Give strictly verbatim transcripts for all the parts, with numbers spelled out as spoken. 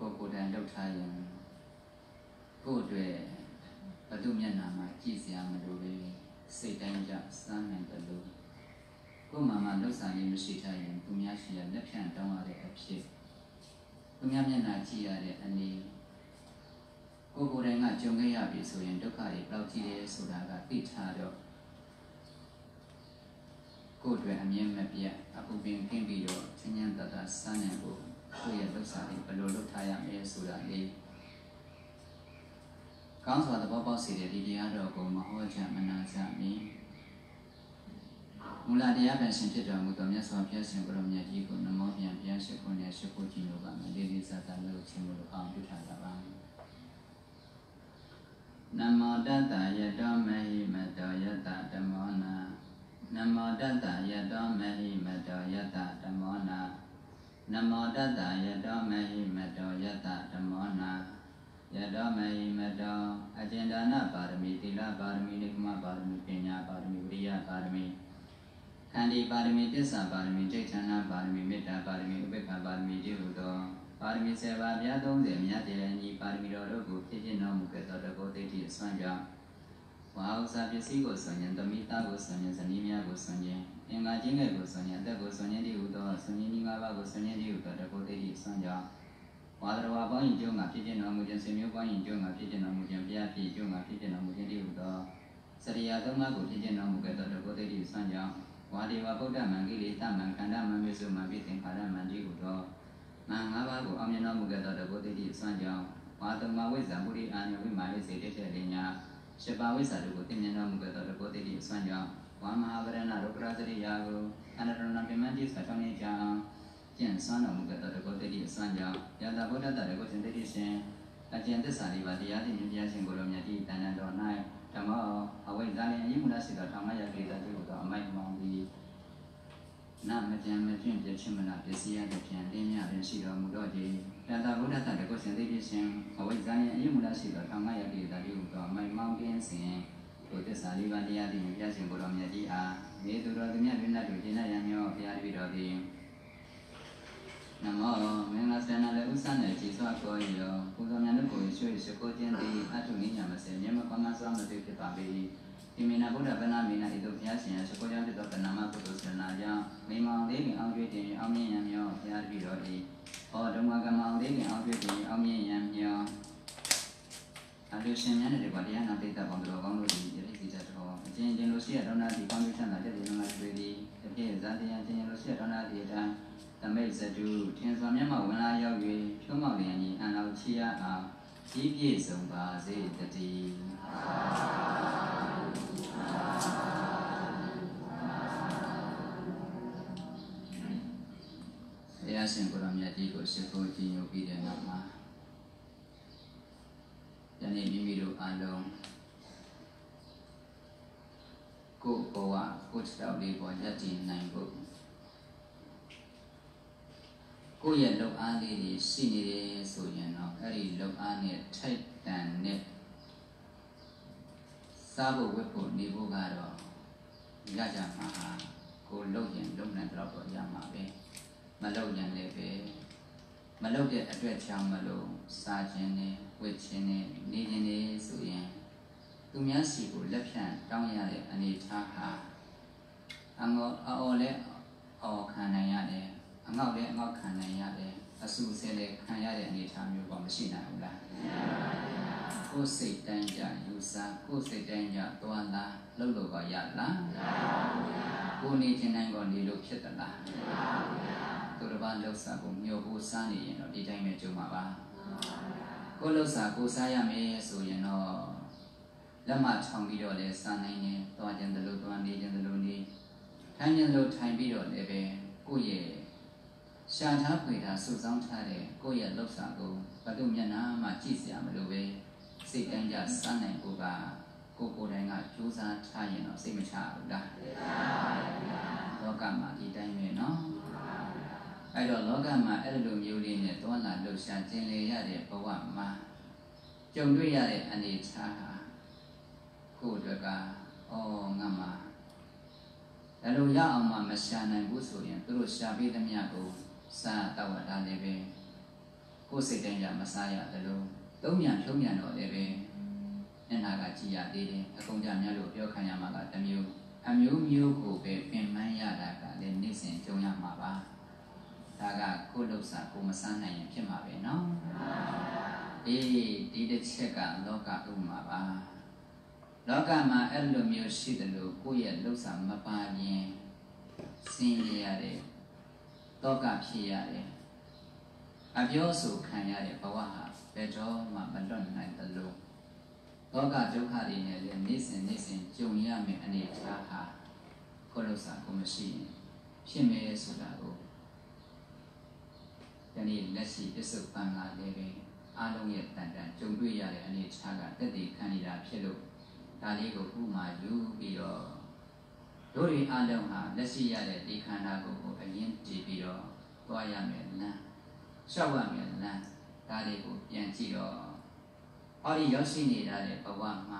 ကိုကိုယ်တိုင်လှုပ်ထားရင်ကိုယ်တွေဘဒုမျက်နှာမှာကြည့်စရာမလိုပဲစိတ်တိုင်းကြစမ်းနိုင်တယ်လို့ကိုယ်မှမှလှုပ်ဆောင်ရင်းမရှိထားရင်သူများရှိရလက်ဖြန့်တောင်းရတဲ့အဖြစ်သူများမျက်နှာကြည့်ရတဲ့အနေကိုယ်ကိုယ်တိုင်ကကြုံခဲ့ရပြီဆိုရင်ဒုက္ခတွေပလောက်ကြည့်ရဲဆိုတာကသိထားတော့ကိုယ်တွေအမြင်မပြတ်အပူပင်ခင်းပြီးတော့ချင်းချင်းတတ်တာစမ်းနိုင်ဖို့ကိုယ့်ရဲ့လှုပ်ဆောင်တွေဘယ်လိုလုပ်ထားရမလဲဆိုတာလေးကောင်းစွာသဘောပေါက်စေတဲ့ဒီတရားတော်ကိုမဟောချမနာကြမီမူလတရားပဲရှင်ဖြစ်တော်မူသောမြတ်စွာဘုရားရှင်ကိုယ်တော်မြတ်ကြီးကိုနမောပြန်ပြန်ရှိခိုးနေရှိခိုးကြည့်လို့ပါမယ်လေးလေးစားစားလို့ချင်းလို့အောင်ပြုထားကြပါနမောတတ္တယတောမဟိမတောယတဓမ္မောနာနမောတတ္တယတောမဟိမတောယတဓမ္မောနာနမောတတ္တယတောမဟိမတောယတဓမ္မောနာယတောမဟိမတောအကျဉ်းဒါနပါရမီသီလပါရမီနိဂမပါရမီပညာပါရမီဝိရိယပါရမီခန္တီပါရမီသစ္စာပါရမီစိတ်ချမ်းသာပါရမီမေတ္တာပါရမီဥပေက္ခပါရမီဒီဟုသောပါရမီဆယ်ပါးမြတ်သုံးဆယ်မြတ်တရားညီပါရမီတော်တို့ကိုဖြစ်ဖြစ်တော်မူခဲ့သောတကောတိတိအစွမ်းကြောင့်ဝါဥစ္စာပစ္စည်းကိုဆွံ့ရင်သမီးသားကိုဆွံ့ရင်ဇနီးများကိုဆွံ့ရင်အင်္ဂါချင်းငယ်ကိုဆွံ့ရင်အသက်ကိုဆွံ့ရင်ဒီဟုသောဆွံ့ရင်ဒီငါးပါးကိုဆွံ့ရင်ဒီဟုသောတကောတိတိအစွမ်းကြောင့်ဝါဒရဝပေါင်းရင်ကျုံငါဖြစ်ဖြစ်တော်မူခြင်းဆွေမျိုးပေါင်းရင်ကျုံငါဖြစ်ဖြစ်တော်မူခြင်းဘုရားဖြစ်ကျုံငါဖြစ်ဖြစ်တော်မူခြင်းဒီဟုသောစရိယာသုံးပါးကိုဖြစ်ဖြစ်တော်မူခဲ့သောတကောတိတိအစွမ်းကြောင့်ဝါဒီဝဗုဒ္ဓမံကိလေသာမံခန္ဓာမံမြေစုမံပိသင်္ခါရမံဒီဟုသောမံငါးပါးကိုအောင်မြင်တော်မူခဲ့သောတကောတိတိအစွမ်းကြောင့်ဝါတုံမဝိဇ္ဇာပုရိအာညဝိမာလိစေတေတေလိညာရှပါဝိဇ္ဇာတို့ကိုသိမြင်တော်မူခဲ့သောတကောတိတိအစွမ်းကြောင့်ဝါမဟာဗရဏရုပ္ပရာစရိယာကိုအနတရဏပြမန်တိသထောင်းနေကြအောင်ကျင့်စွမ်းတော်မူခဲ့သောတကောတိတိအစွမ်းကြောင့်ယတဗုဒ္ဓတရကိုရှင်တိတိရှင်အကျင့်သစ္စာလေးပါးတရားသိမြင်တရားရှင်ကိုယ်တော်မြတ်ကြီးတန်တန်တော်၌ဓမ္မောအဝိဇ္ဇာနှင့်အယုမနစိသောထောင်မရကိတတိဟုသောအမိုက်မောင်သည်နာမကြံမပြင့်ပြချင်းမနာပစ္စည်းရတဲ့ပြန်တင်းမြပင်ရှိတော်မူတော့ခြင်းယတဗုဒ္ဓတရကိုရှင်တိတိရှင်အဝိဇ္ဇာနှင့်အယုမနစိသောထောင်မရကိတတိဟုသောအမိုက်မောင်ကင်းစဉ်ကိုသစ္စာလေးပါးတရားသိမြင်တရားရှင်ကိုယ်တော်မြတ်ကြီးအားမြေသူတော်သူမြတ်တွင်၌တို့ကျင့်ရံမြောဘုရားတပည့်တော်သည်နမောမင်္ဂလာစန္ဒလည်းဥစ္စာနဲ့ကြည်စွာကိုရောပူဇော်မြတ်တို့ကိုရွှေရှိခိုးခြင်းသည်အထုနိညာမစေမြတ်မကောင်းမှစွာမသိဖြစ်ပါ၏ဒီမေနာဗုဒ္ဓဗန္နာမေနာဤသို့ဘုရားရှင်ရှိခိုးကြောင့်ဖြစ်သောကဏ္ဍမကုသိုလ်စေနာကြောင့်မိမောင်သေးပင်အောင်ကျွေးတင်အောင်မြင့်ရံမြောဘုရားတပည့်တော်သည်ဟောဓမ္မကမောင်သေးပင်အောင်ကျွေးတင်အောင်မြင့်ရံမြောအလူရှင်များနဲ့ဒီပါတရားနာသိတတ်ပေါင်းတော်ကောင်းတို့သည်ယတိစီတတ်တော်အကျဉ်းချင်းလို့ရှိရတော်နာသည်ကောင်းကျိုးချမ်းသာတဲ့ဒီမှာတွေ့သည်တစ်ပြည့်ဇာတရားချင်းလို့ရှိရတော်နာသည်အတိုင်းသမိတ်စတုထင်စွာမျက်မှောက်ဝင်လာရောက်၍ဖြုံးမောက်လျင်ကြီးအန်တော်ချီရအောင်ကြီးပြည့်စုံပါစေတည်းဘုရားရှင်ကိုယ်တော်မြတ်ကြီးကိုရှိခိုးကြည်ညိုပြီးတဲ့နောက်မှာယနေ့မိမိတို့အားလုံးကိုယ်ဘဝကိုယ်တော်လေးပေါ်ယက်တည်နိုင်ဖို့ကိုယ့်ရဲ့လုပ်အားလေးတွေရှိနေတယ်ဆိုရင်တော့အဲ့ဒီလုပ်အားနဲ့ထိုက်တန်နဲ့စားဖို့ဝတ်ဖို့နေဖို့ကတော့ရကြမှာဟာကိုယ်လုပ်ရင်လုပ်နိုင်တော့တော့ရမှာပဲမလုပ်ရင်လည်းပဲမလုပ်တဲ့အတွက်ကြောင့်မလို့စားခြင်းနဲ့ဝတ်ခြင်းနဲ့နေခြင်းနဲ့ဆိုရင်သူများစီကိုလက်ဖြန့်တောင်းရတဲ့အနေထားဟာအငေါအော်လဲအော်ခံနိုင်ရတယ်အငေါက်လည်းအငေါက်ခံနိုင်ရတယ်အဆူဆဲလည်းခံရတဲ့အနေအထားမျိုးတော့မရှိနိုင်ဘူးလားကိုယ်စိတ်တိုင်းကြယူစားကိုယ်စိတ်တိုင်းကြသွားလားလှုပ်လို့ကရလားကိုယ်နေခြင်းတိုင်းကနေလို့ဖြစ်သလားသူတစ်ပါးလှုပ်စားကိုမျှော်ဖို့စားနေရင်တော့ဒီတိုင်းပဲကြုံမှာပါကိုယ်လှုပ်စားကိုယ်စားရမယ်ဆိုရင်တော့လက်မထောင်ပြီးတော့လည်းစားနိုင်တယ်သွားခြင်းတလို့သွားနေခြင်းတလို့နေထိုင်ခြင်းလို့ထိုင်ပြီးတော့လည်းပဲကိုယ့်ရဲ့ရှာထားဖွေထားစုဆောင်းထားတဲ့ကိုယ့်ရဲ့လှုပ်ရှားကိုဘယ်သူမျက်နှာမှကြည့်စရာမလိုပဲစိတ်တိုင်းကြစားနိုင်ဖို့ကကိုယ်ကိုယ်တိုင်ကကြိုးစားထားရင်တော့စိတ်မချဘူးလားလောကမှာဒီတိုင်းပဲနော်အဲ့တော့လောကမှာအဲ့လိုမျိုးလေးနဲ့တွန်းလာလှုပ်ရှားကျင်လည်ရတဲ့ဘဝမှာကြုံတွေ့ရတဲ့အနေအထားဟာကိုယ်တို့ကအော်ငါမှာအဲ့လိုရအောင်မှမရှာနိုင်ဘူးဆိုရင်သူတို့ရှာပေးသမျှကိုစာတောက်တာလည်းပဲကိုယ်စိတ်တိုင်းကြမစားရတယ်လို့သုံးမြန်ဖြုံးမြန်တော့လည်းပဲမျက်နှာကကြည်ရသေးတယ်အကုန်ကြများလို့ပြောခံရမှာကတစ်မျိုးအမျိုးမျိုးကိုပဲပင်ပန်းရတာကလည်းနေ့စဉ်ကြုံရမှာပါဒါကကိုယ်လှုပ်ရှားကိုမစားနိုင်ရင်ဖြစ်မှာပဲနော်အေးဒီတစ်ချက်ကလောကဥမှာပါလောကမှာအဲ့လိုမျိုးရှိတယ်လို့ကိုယ့်ရဲ့လှုပ်ရှားမပါရင်ဆင်းရဲရတယ်တောကဖြစ်ရတယ်အပြောဆိုခံရတဲ့ဘဝဟာဘယ်တော့မှမလွတ်နိုင်သလိုတောကဒုက္ခတွေနဲ့လည်းနေ့စဉ်နေ့စဉ်ကြုံရမယ့်အနေအထားဟာကိုယ်လှုပ်ရှားကိုမရှိရင်ဖြစ်မယ်ဆိုတာကိုဒီနေ့လက်ရှိပစ္စုပန်ကလည်းပဲအားလုံးရဲ့တန်တန်ကြုံတွေ့ရတဲ့အနေအထားကတက်တည်ခံနေတာဖြစ်လို့ဒါလေးကိုဥမာယူပြီးတော့တို့တွေအားလုံးဟာလက်ရှိရတဲ့ဒီခန္ဓာကိုယ်ကိုအရင်ကြည့်ပြီးတော့သွားရမယ်လမ်းရှောက်ရမယ်လမ်းဒါလေးကိုပြန်ကြည့်တော့ဟောဒီရောက်ရှိနေတာတဲ့ဘဝမှာ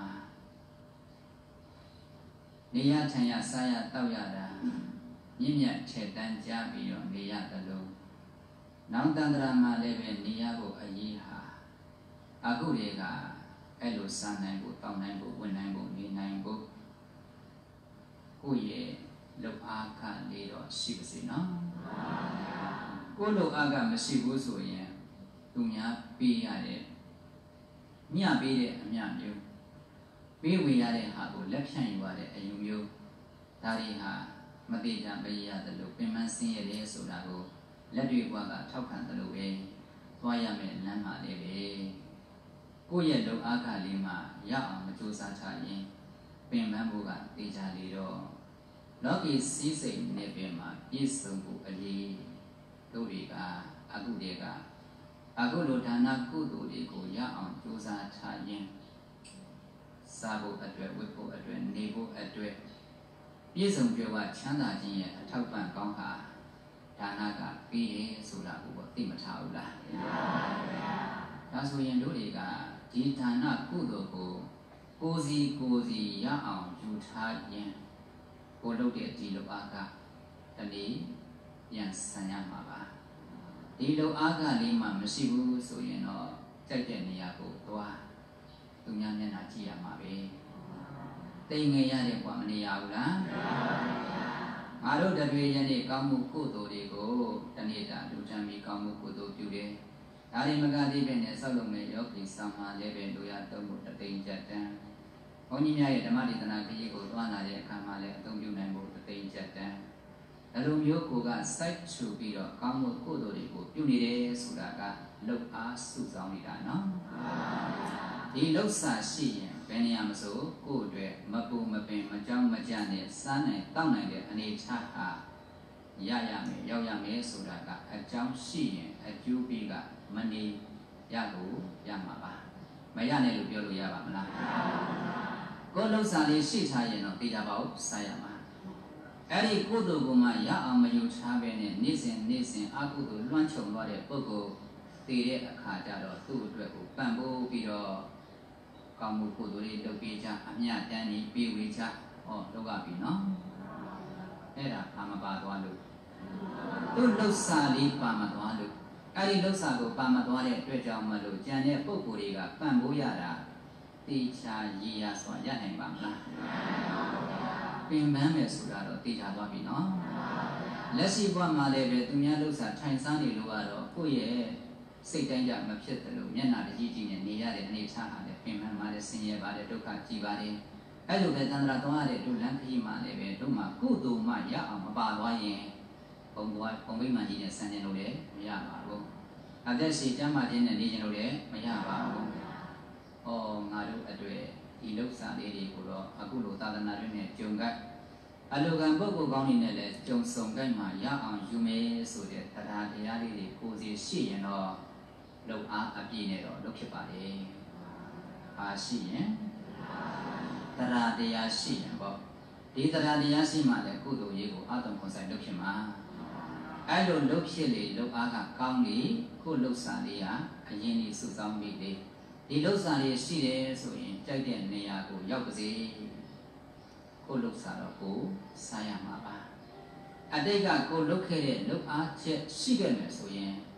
နေရထိုင်ရစားရတောက်ရတာမြင့်မြတ်ထက်တန်းကြပြီးတော့နေရတယ်လို့နောင်တန္တရာမှာလည်းပဲနေရဖို့အရေးဟာအခုတွေကအဲ့လိုစားနိုင်ဖို့တောင်းနိုင်ဖို့ဝင်နိုင်ဖို့နေနိုင်ဖို့ကိုယ့်ရဲ့လုံအားကလေးတော့ရှိပါစေနော်ကိုယ်လုံအားကမရှိဘူးဆိုရင်သူများပေးရတဲ့မြပေးတဲ့အမြမျိုးပေးဝေရတဲ့ဟာကိုလက်ဖြန့်ယူရတဲ့အယူမျိုးဒါတွေဟာမတိကြမရသလိုပင်မဆင်းရဲတယ်ဆိုတာကိုလက်တွေ့ဘဝကထောက်ခံသလိုပဲသွားရမယ်လမ်းမှာလေးပဲကိုယ့်ရဲ့လုံအားကလေးမှာရအောင်မကြိုးစားထားရင်ပင်ပန်းဖို့ကတေချာလေတော့လောကီစည်းစိမ်နေပင်မှာပြည့်စုံဖို့အရေးတို့တွေကအကုတွေက အခုလိုဒါနကုသိုလ်တွေကိုရအောင်ကြိုးစားထားရင်စားဖို့အတွက်ဝတ်ဖို့အတွက်နေဖို့အတွက်ပြည့်စုံကြွယ်ဝချမ်းသာခြင်းရဲ့အထောက်ပံ့ကောင်းဟာဒါနကပြီးရဲဆိုတာကိုသိမထားဘူးလားသိပါပါဘုရားဒါဆိုရင်တို့တွေကဒီဒါနကုသိုလ်ကိုကိုယ်စီကိုယ်စီရအောင်ယူထားရင်ကိုလုပ်တဲ့ဒီလိုအားကတနည်းပြန်ဆံရမှာပါဒီလိုအားကလေးမှမရှိဘူးဆိုရင်တော့ကြိုက်တဲ့နေရာကိုသွားသူများမျက်နှာကြည့်ရမှာပဲတိမ်ငယ်ရတဲ့ကွာမနေရဘူးလားငါတို့တတွေရတဲ့ကောင်းမှုကုသိုလ်တွေကိုတနေ့တာလူချမ်းပြီးကောင်းမှုကုသိုလ်ပြုတယ်ဒါတွေမကသေးပဲနဲ့ဆောက်လုပ်မဲ့ယောဂီဆောင်မှာလည်းပဲလူရသုံးဖို့တသိန်းကျပ်တန်းဘုန်းကြီးများရဲ့ဓမ္မဒေသနာခရီးကိုသွားလာတဲ့အခါမှာလည်းအသုံးပြုနိုင်ဖို့တသိန်းကျပ်တန်းအလိုမျိုးကိုကစိုက်ထူပြီးတော့ကောင်းမှုကုသိုလ်တွေကိုပြုနေတယ်ဆိုတာကလှုပ်အားစုဆောင်နေတာနော်ဒီလှုပ်စာရှိရင်ဘယ်နေရာမဆိုကိုယ့်အတွက်မပူမပင်မကြောက်မကြနဲ့စားနိုင်တောက်နိုင်တဲ့အနေအထားဟာရရမယ်ရောက်ရမယ်ဆိုတာကအကြောင်းရှိရင်အကျိုးပေးကမနေရလို့ရမှာပါမရနဲ့လို့ပြောလို့ရပါမလားကိုယ်လှုပ်စာလေးရှိထားရင်တော့သိကြပါဦးစားရမှာအဲ့ဒီကုသိုလ်ကမှရအောင်မယူထားပဲနဲ့နေ့စဉ်နေ့စဉ်အကုသိုလ်လွှမ်းခြုံသွားတဲ့ပုဂ္ဂိုလ်တည်တဲ့အခါကျတော့သူ့အတွက်ကိုပံ့ပိုးပြီးတော့ကောင်းမှုကုသိုလ်တွေလုပ်ပေးကြအမြတ်တမ်းကြီးပေးဝေကြဟောလုပ်ရပြီနော်အဲ့ဒါဘာမပါသွားလို့သူ့လှုပ်စာလေးပါမသွားလို့အဲ့ဒီလှုပ်စာကိုပါမသွားတဲ့အတွက်ကြောင့်မလို့ကြံတဲ့ပုဂ္ဂိုလ်တွေကပံ့ပိုးရတာတေချာရည်ရစွာရနိုင်ပါမလားပင်ပန်းမယ်ဆိုတာတော့တေချာသွားပြီနော်လက်ရှိဘဝမှာလည်းပဲသူများလှုပ်စာထိုင်စားနေလို့ကတော့ကိုယ့်ရဲ့စိတ်တိုင်းကြမဖြစ်တယ်လို့မျက်နှာတကြီးကြီးနဲ့နေရတဲ့အနေအထားဟာလည်းပင်ပန်းပါတယ်ဆင်းရဲပါတယ်ဒုက္ခကြည်ပါတယ်အဲ့လိုပဲသန္တရာသွားရတဲ့ဒုလန်းခရီးမှာလည်းပဲတို့မှာကုသိုလ်မှရအောင်မပါသွားရင်ဘုံဘဝဘုံမိမှန်ကြီးနဲ့ဆန်းကျင်လို့လည်းမရပါဘူးအသက်ရှိကျမ်းမာခြင်းနဲ့နေခြင်းလို့လည်းမရပါဘူးဟောငါတို့အတွေ့ဒီလှုပ်စာလေးတွေကိုတော့အခုလိုသာသနာ့တွင်နဲ့ကြုံကပ်အလိုကံပုဂ္ဂိုလ်ကောင်းတွေနဲ့လည်းကြုံဆုံကြမှာရအောင်ယူမယ်ဆိုတဲ့တရားတရားလေးတွေကိုစီရှိရင်တော့လုံအားအပြည့်နဲ့တော့လုပ်ဖြစ်ပါလေ။အားရှိရင်တရားတရားရှိရင်ပေါ့ဒီတရားတရားရှိမှလည်းကုသိုလ်ရေးကိုအတုံခွန်ဆိုင်လုပ်ဖြစ်မှာ။အဲ့လိုလုပ်ဖြစ်လေလုံအားကကောင်းလေကိုလှုပ်စာလေးကအရင်ကြီးစုဆောင်းမိလေဒီလှုပ်စာလေးရှိတယ်ဆိုရင်ကြိုက်တဲ့နေရာကိုရောက်ပါစေ။ကိုလှုပ်စာတော့ကိုစားရမှာပါ။အတိတ်ကကိုလှုပ်ခဲ့တဲ့လှုပ်အားချက်ရှိခဲ့မယ်ဆိုရင်တ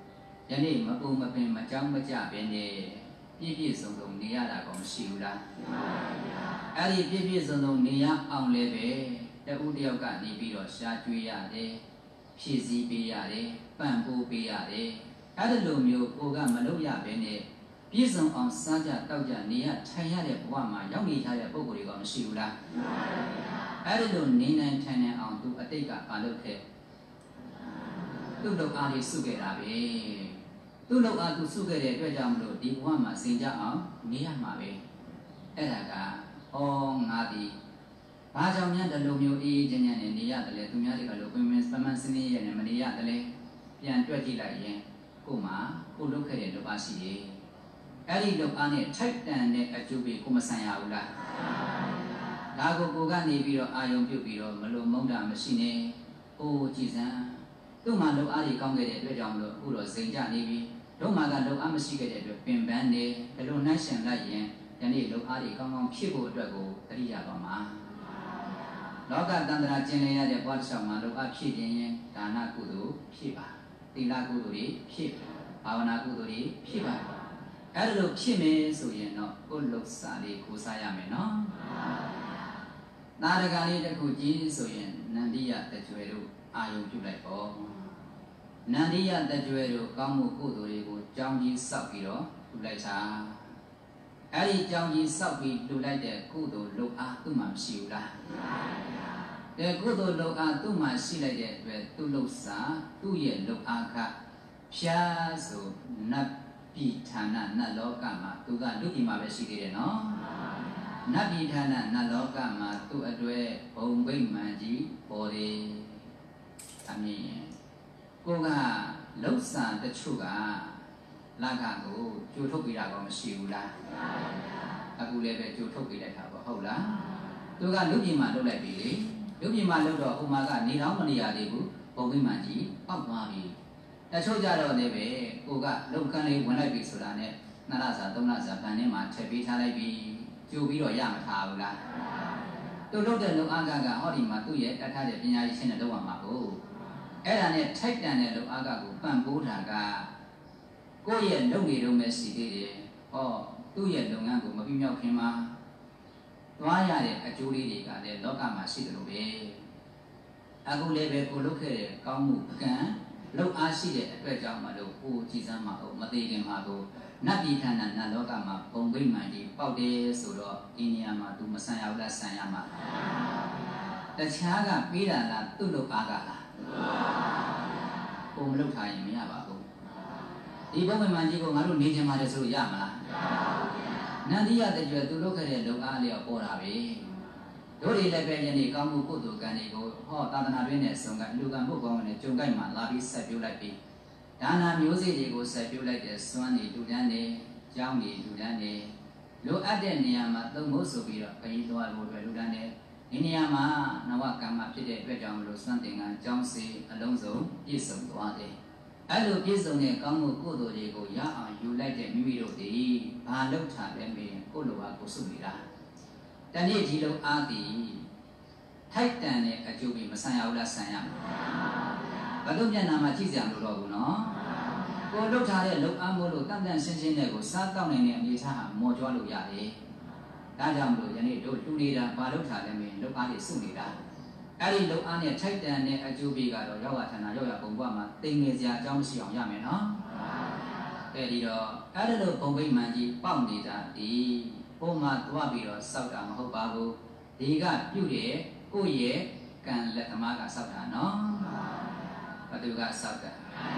ယနေ့မပူမပင်မကြောင်းမကြပင်နဲ့ပြည့်ပြည့်စုံစုံနေရတာကောမရှိဘူးလားအဲ့ဒီပြည့်ပြည့်စုံစုံနေရအောင်လည်းပဲတဦးတယောက်ကနေပြီးတော့ရှားကျွေးရတယ်ဖြည့်ဆည်းပေးရတယ်ပံ့ပိုးပေးရတယ်အဲ့ဒီလိုမျိုးကိုကမလုပ်ရဘဲနဲ့ပြည့်စုံအောင်စားကြတောက်ကြနေရထိုင်ရတဲ့ဘဝမှာရောက်နေကြတဲ့ပုံကိုယ်တွေကမရှိဘူးလားအဲ့ဒီလိုနေနိုင်ထိုင်နိုင်အောင်သူအတိတ်ကမလုပ်ခဲ့သူ့လောက်အားလေးစုခဲ့တာပဲသူ့လောက်အားသူစုခဲ့တဲ့အတွက်ကြောင့်မလို့ဒီဘဝမှာစင်ကြအောင်နေရမှာပဲအဲ့ဒါကဩငါဒီဘာကြောင့်များဒီလိုမျိုးအေးအေးချမ်းချမ်းနဲ့နေရတယ်လဲသူများတွေကလို့ပင်ပင်ပန်းပန်းစင်းစင်းရဲနဲ့မနေရတယ်လဲပြန်တွက်ကြည့်လိုက်ရင်ကို့မှာကိုလုပ်ခဲ့တဲ့လောက်အားရှိတယ်အဲ့ဒီလောက်အားနဲ့ထိုက်တန်တဲ့အကျိုးပေးကိုမဆန်ရဘူးလားဒါကိုကိုကနေပြီးတော့အာယုံပြုတ်ပြီးတော့မလို့မုန်းတာမရှိနဲ့အိုးကြည်စမ်းသူ့မှာလောက်အားကြီးကောင်းခဲ့တဲ့အတွက်ကြောင့်မလို့အခုတော့စိန်ကြနေပြီတို့မှာကလောက်အားမရှိခဲ့တဲ့အတွက်ပင်ပန်းနေဘယ်လိုနှိုင်းရှင်လိုက်ရင်ယနေ့လောက်အားကြီးကောင်းကောင်းဖြစ်ဖို့အတွက်ကိုတတိယပါမှာလောကတန္တရာကျင်လည်ရတဲ့ဘဝတစ်လျှောက်မှာလောက်အားဖြစ်ခြင်းရင်ဒါနကုသိုလ်ဖြစ်ပါသီလကုသိုလ်တွေဖြစ်ဘာဝနာကုသိုလ်တွေဖြစ်ပါအဲ့ဒါလို့ဖြစ်မယ်ဆိုရင်တော့ကိုယ်လောက်စားလေးကိုစားရမယ်နော်နာရကလေးတစ်ခုကြီးဆိုရင်နန္ဒီယတကြွယ်တို့အာယုံပြုလိုက်ပေါ့နန္ဒီယတကြွယ်တို့ကောင်းမှုကုသိုလ်တွေကိုကြောင်းကြီးစောက်ပြီးတော့ပြုလိုက်တာအဲ့ဒီကြောင်းကြီးစောက်ပြီးပြုလိုက်တဲ့ကုသိုလ်လုပ်အားသူ့မှာမရှိဘူးလားတဲ့ကုသိုလ်လုပ်အားသူ့မှာရှိလိုက်တဲ့အတွက်သူ့လုပ်စားသူ့ရဲ့လုပ်အားကဖြားဆိုနတ်ပြည်ဌာနနတ်လောကမှာသူကလူပြည်မှာပဲရှိသေးတယ်နော်နတ်ပြည်ဌာနနတ်လောကမှာသူ့အတွက်ဘုံဗိမာန်ကြီးပေါ်တယ်အမြင်ကိုကလှုပ်ဆန်တချို့ကလာကကိုကြိုထုတ်ပေးတာကောမရှိဘူးလားအခုလည်းပဲကြိုထုတ်ပေးလိုက်တာပေါ့ဟုတ်လားသူကလူပြည်မှာလှုပ်လိုက်ပြီလေလူပြည်မှာလှုပ်တော့ဟိုမှာကနေတော့မနေရသေးဘူးဘုံဗိမာန်ကြီးပေါက်သွားပြီတချို့ကြတော့လည်းပဲကိုကလုံကန်းလေးဝင်လိုက်ပြီဆိုတာနဲ့နှစ်လစာသုံးလစာဗန်ထဲမှာထည့်ပေးထားလိုက်ပြီကြိုပြီးတော့ရမထားဘူးလားသူလုပ်တဲ့လုံအားကကဟောဒီမှာသူ့ရဲ့တတ်ထားတဲ့ပညာရည်ရှင်းတဲ့လုပ်ရမှာကိုအဲ့ဒါနဲ့ထိုက်တန်တဲ့လုံအားကကိုပံ့ပိုးတာကကိုယ့်ရဲ့လုပ်နေတော့မဲ့စီသေးတယ်ဟောသူ့ရဲ့လုပ်ငန်းကိုမပြည့်မြောက်ခင်မှာသွားရတဲ့အကျိုးလေးတွေကလည်းလောကမှာရှိတယ်လို့ပဲအခုလည်းပဲကိုလုပ်ခဲ့တဲ့ကောင်းမှုကံလောက်အားရှိတဲ့အတွက်ကြောင့်မလို့ကိုကြည်စမ်းမအောင်မသေးခင်မှာကိုနတ်ပြည်ဌာနနတ်လောကမှာပုံပိမှန်ကြီးပေါက်တယ်ဆိုတော့ဒီနေရာမှာ तू မဆန်ရဘူးလားဆန်ရမှာတခြားကပေးတာလားသူ့လောက်အားကလားကိုမလုပ်ထားရင်မရပါဘူးဒီပုံပိမှန်ကြီးကိုငါတို့နေချင်ပါတယ်ဆိုလို့ရမလားနန္ဒီရတဲ့ကျွဲ तू လုပ်ခဲ့တဲ့လောက်အားလေးတော့ပေါ်တာပဲတို့တွေလည်းပဲယနေ့ကောင်းမှုကုသိုလ်ကံတွေကိုဟောသာသနာတွင်နဲ့ဆုံကလူကံဘုကောင်းနဲ့ကြုံကြိုက်မှလာပြီးဆက်ပြုလိုက်ပြီးဒါနာမျိုးစေ့တွေကိုဆက်ပြုလိုက်တဲ့စွမ်းတွေလူတန်းတွေကြောင်းတွေလူတန်းတွေလိုအပ်တဲ့နေရာမှာသုံးဖို့ဆိုပြီးတော့ခရီးသွားဖို့အတွက်လူတန်းတွေဒီနေရာမှာနဝကမ္မဖြစ်တဲ့အတွက်ကြောင့်မလို့စွမ်းသင်္ကန်းကြောင်းစေအလုံးစုံပြည့်စုံသွားတယ်အဲ့လိုပြည့်စုံတဲ့ကောင်းမှုကုသိုလ်တွေကိုရအောင်ယူလိုက်တဲ့မိမိတို့ဒီဘာလုပ်ထားလဲမေးရင်ကိုယ့်လိုပါကိုစုနေတာတနေ့ဒီလိုအားသည်ထိုက်တန်တဲ့အကျိုးပေးမဆန်ရဘူးလားဆန်ရမှာဘယ်လိုမျက်နှာမှာကြည့်ကြမလို့တော့ဘူးနော်ကိုလှုပ်ထားတဲ့လှုပ်အားမို့လို့တန်တန်ရှင်းရှင်းနဲ့ကိုစားတောက်နိုင်တဲ့အနေထားဟာမော်ကြွားလို့ရတယ်ဒါကြောင့်မလို့ယနေ့တို့တူနေတာဘာလှုပ်ထားလဲမင်းလှုပ်အားတွေစုနေတာအဲ့ဒီလှုပ်အားနဲ့ထိုက်တန်တဲ့အကျိုးပေးကတော့ရောက်ရဌာနရောက်ရပုံပွားမှာတိမ်ငယ်စရာအကြောင်းမရှိအောင်ရမယ်နော်အဲ့ဒီတော့အဲ့ဒီလိုဘုံဗိမာန်ကြီးပေါက်နေတာဒီဘုံမှာသွားပြီးတော့စောက်တာမဟုတ်ပါဘူးဒီကပြုတ်ရဲ့ကိုယ့်ရဲ့ကံလက်သမားကစောက်တာနော်ဘသူကစောက်တာ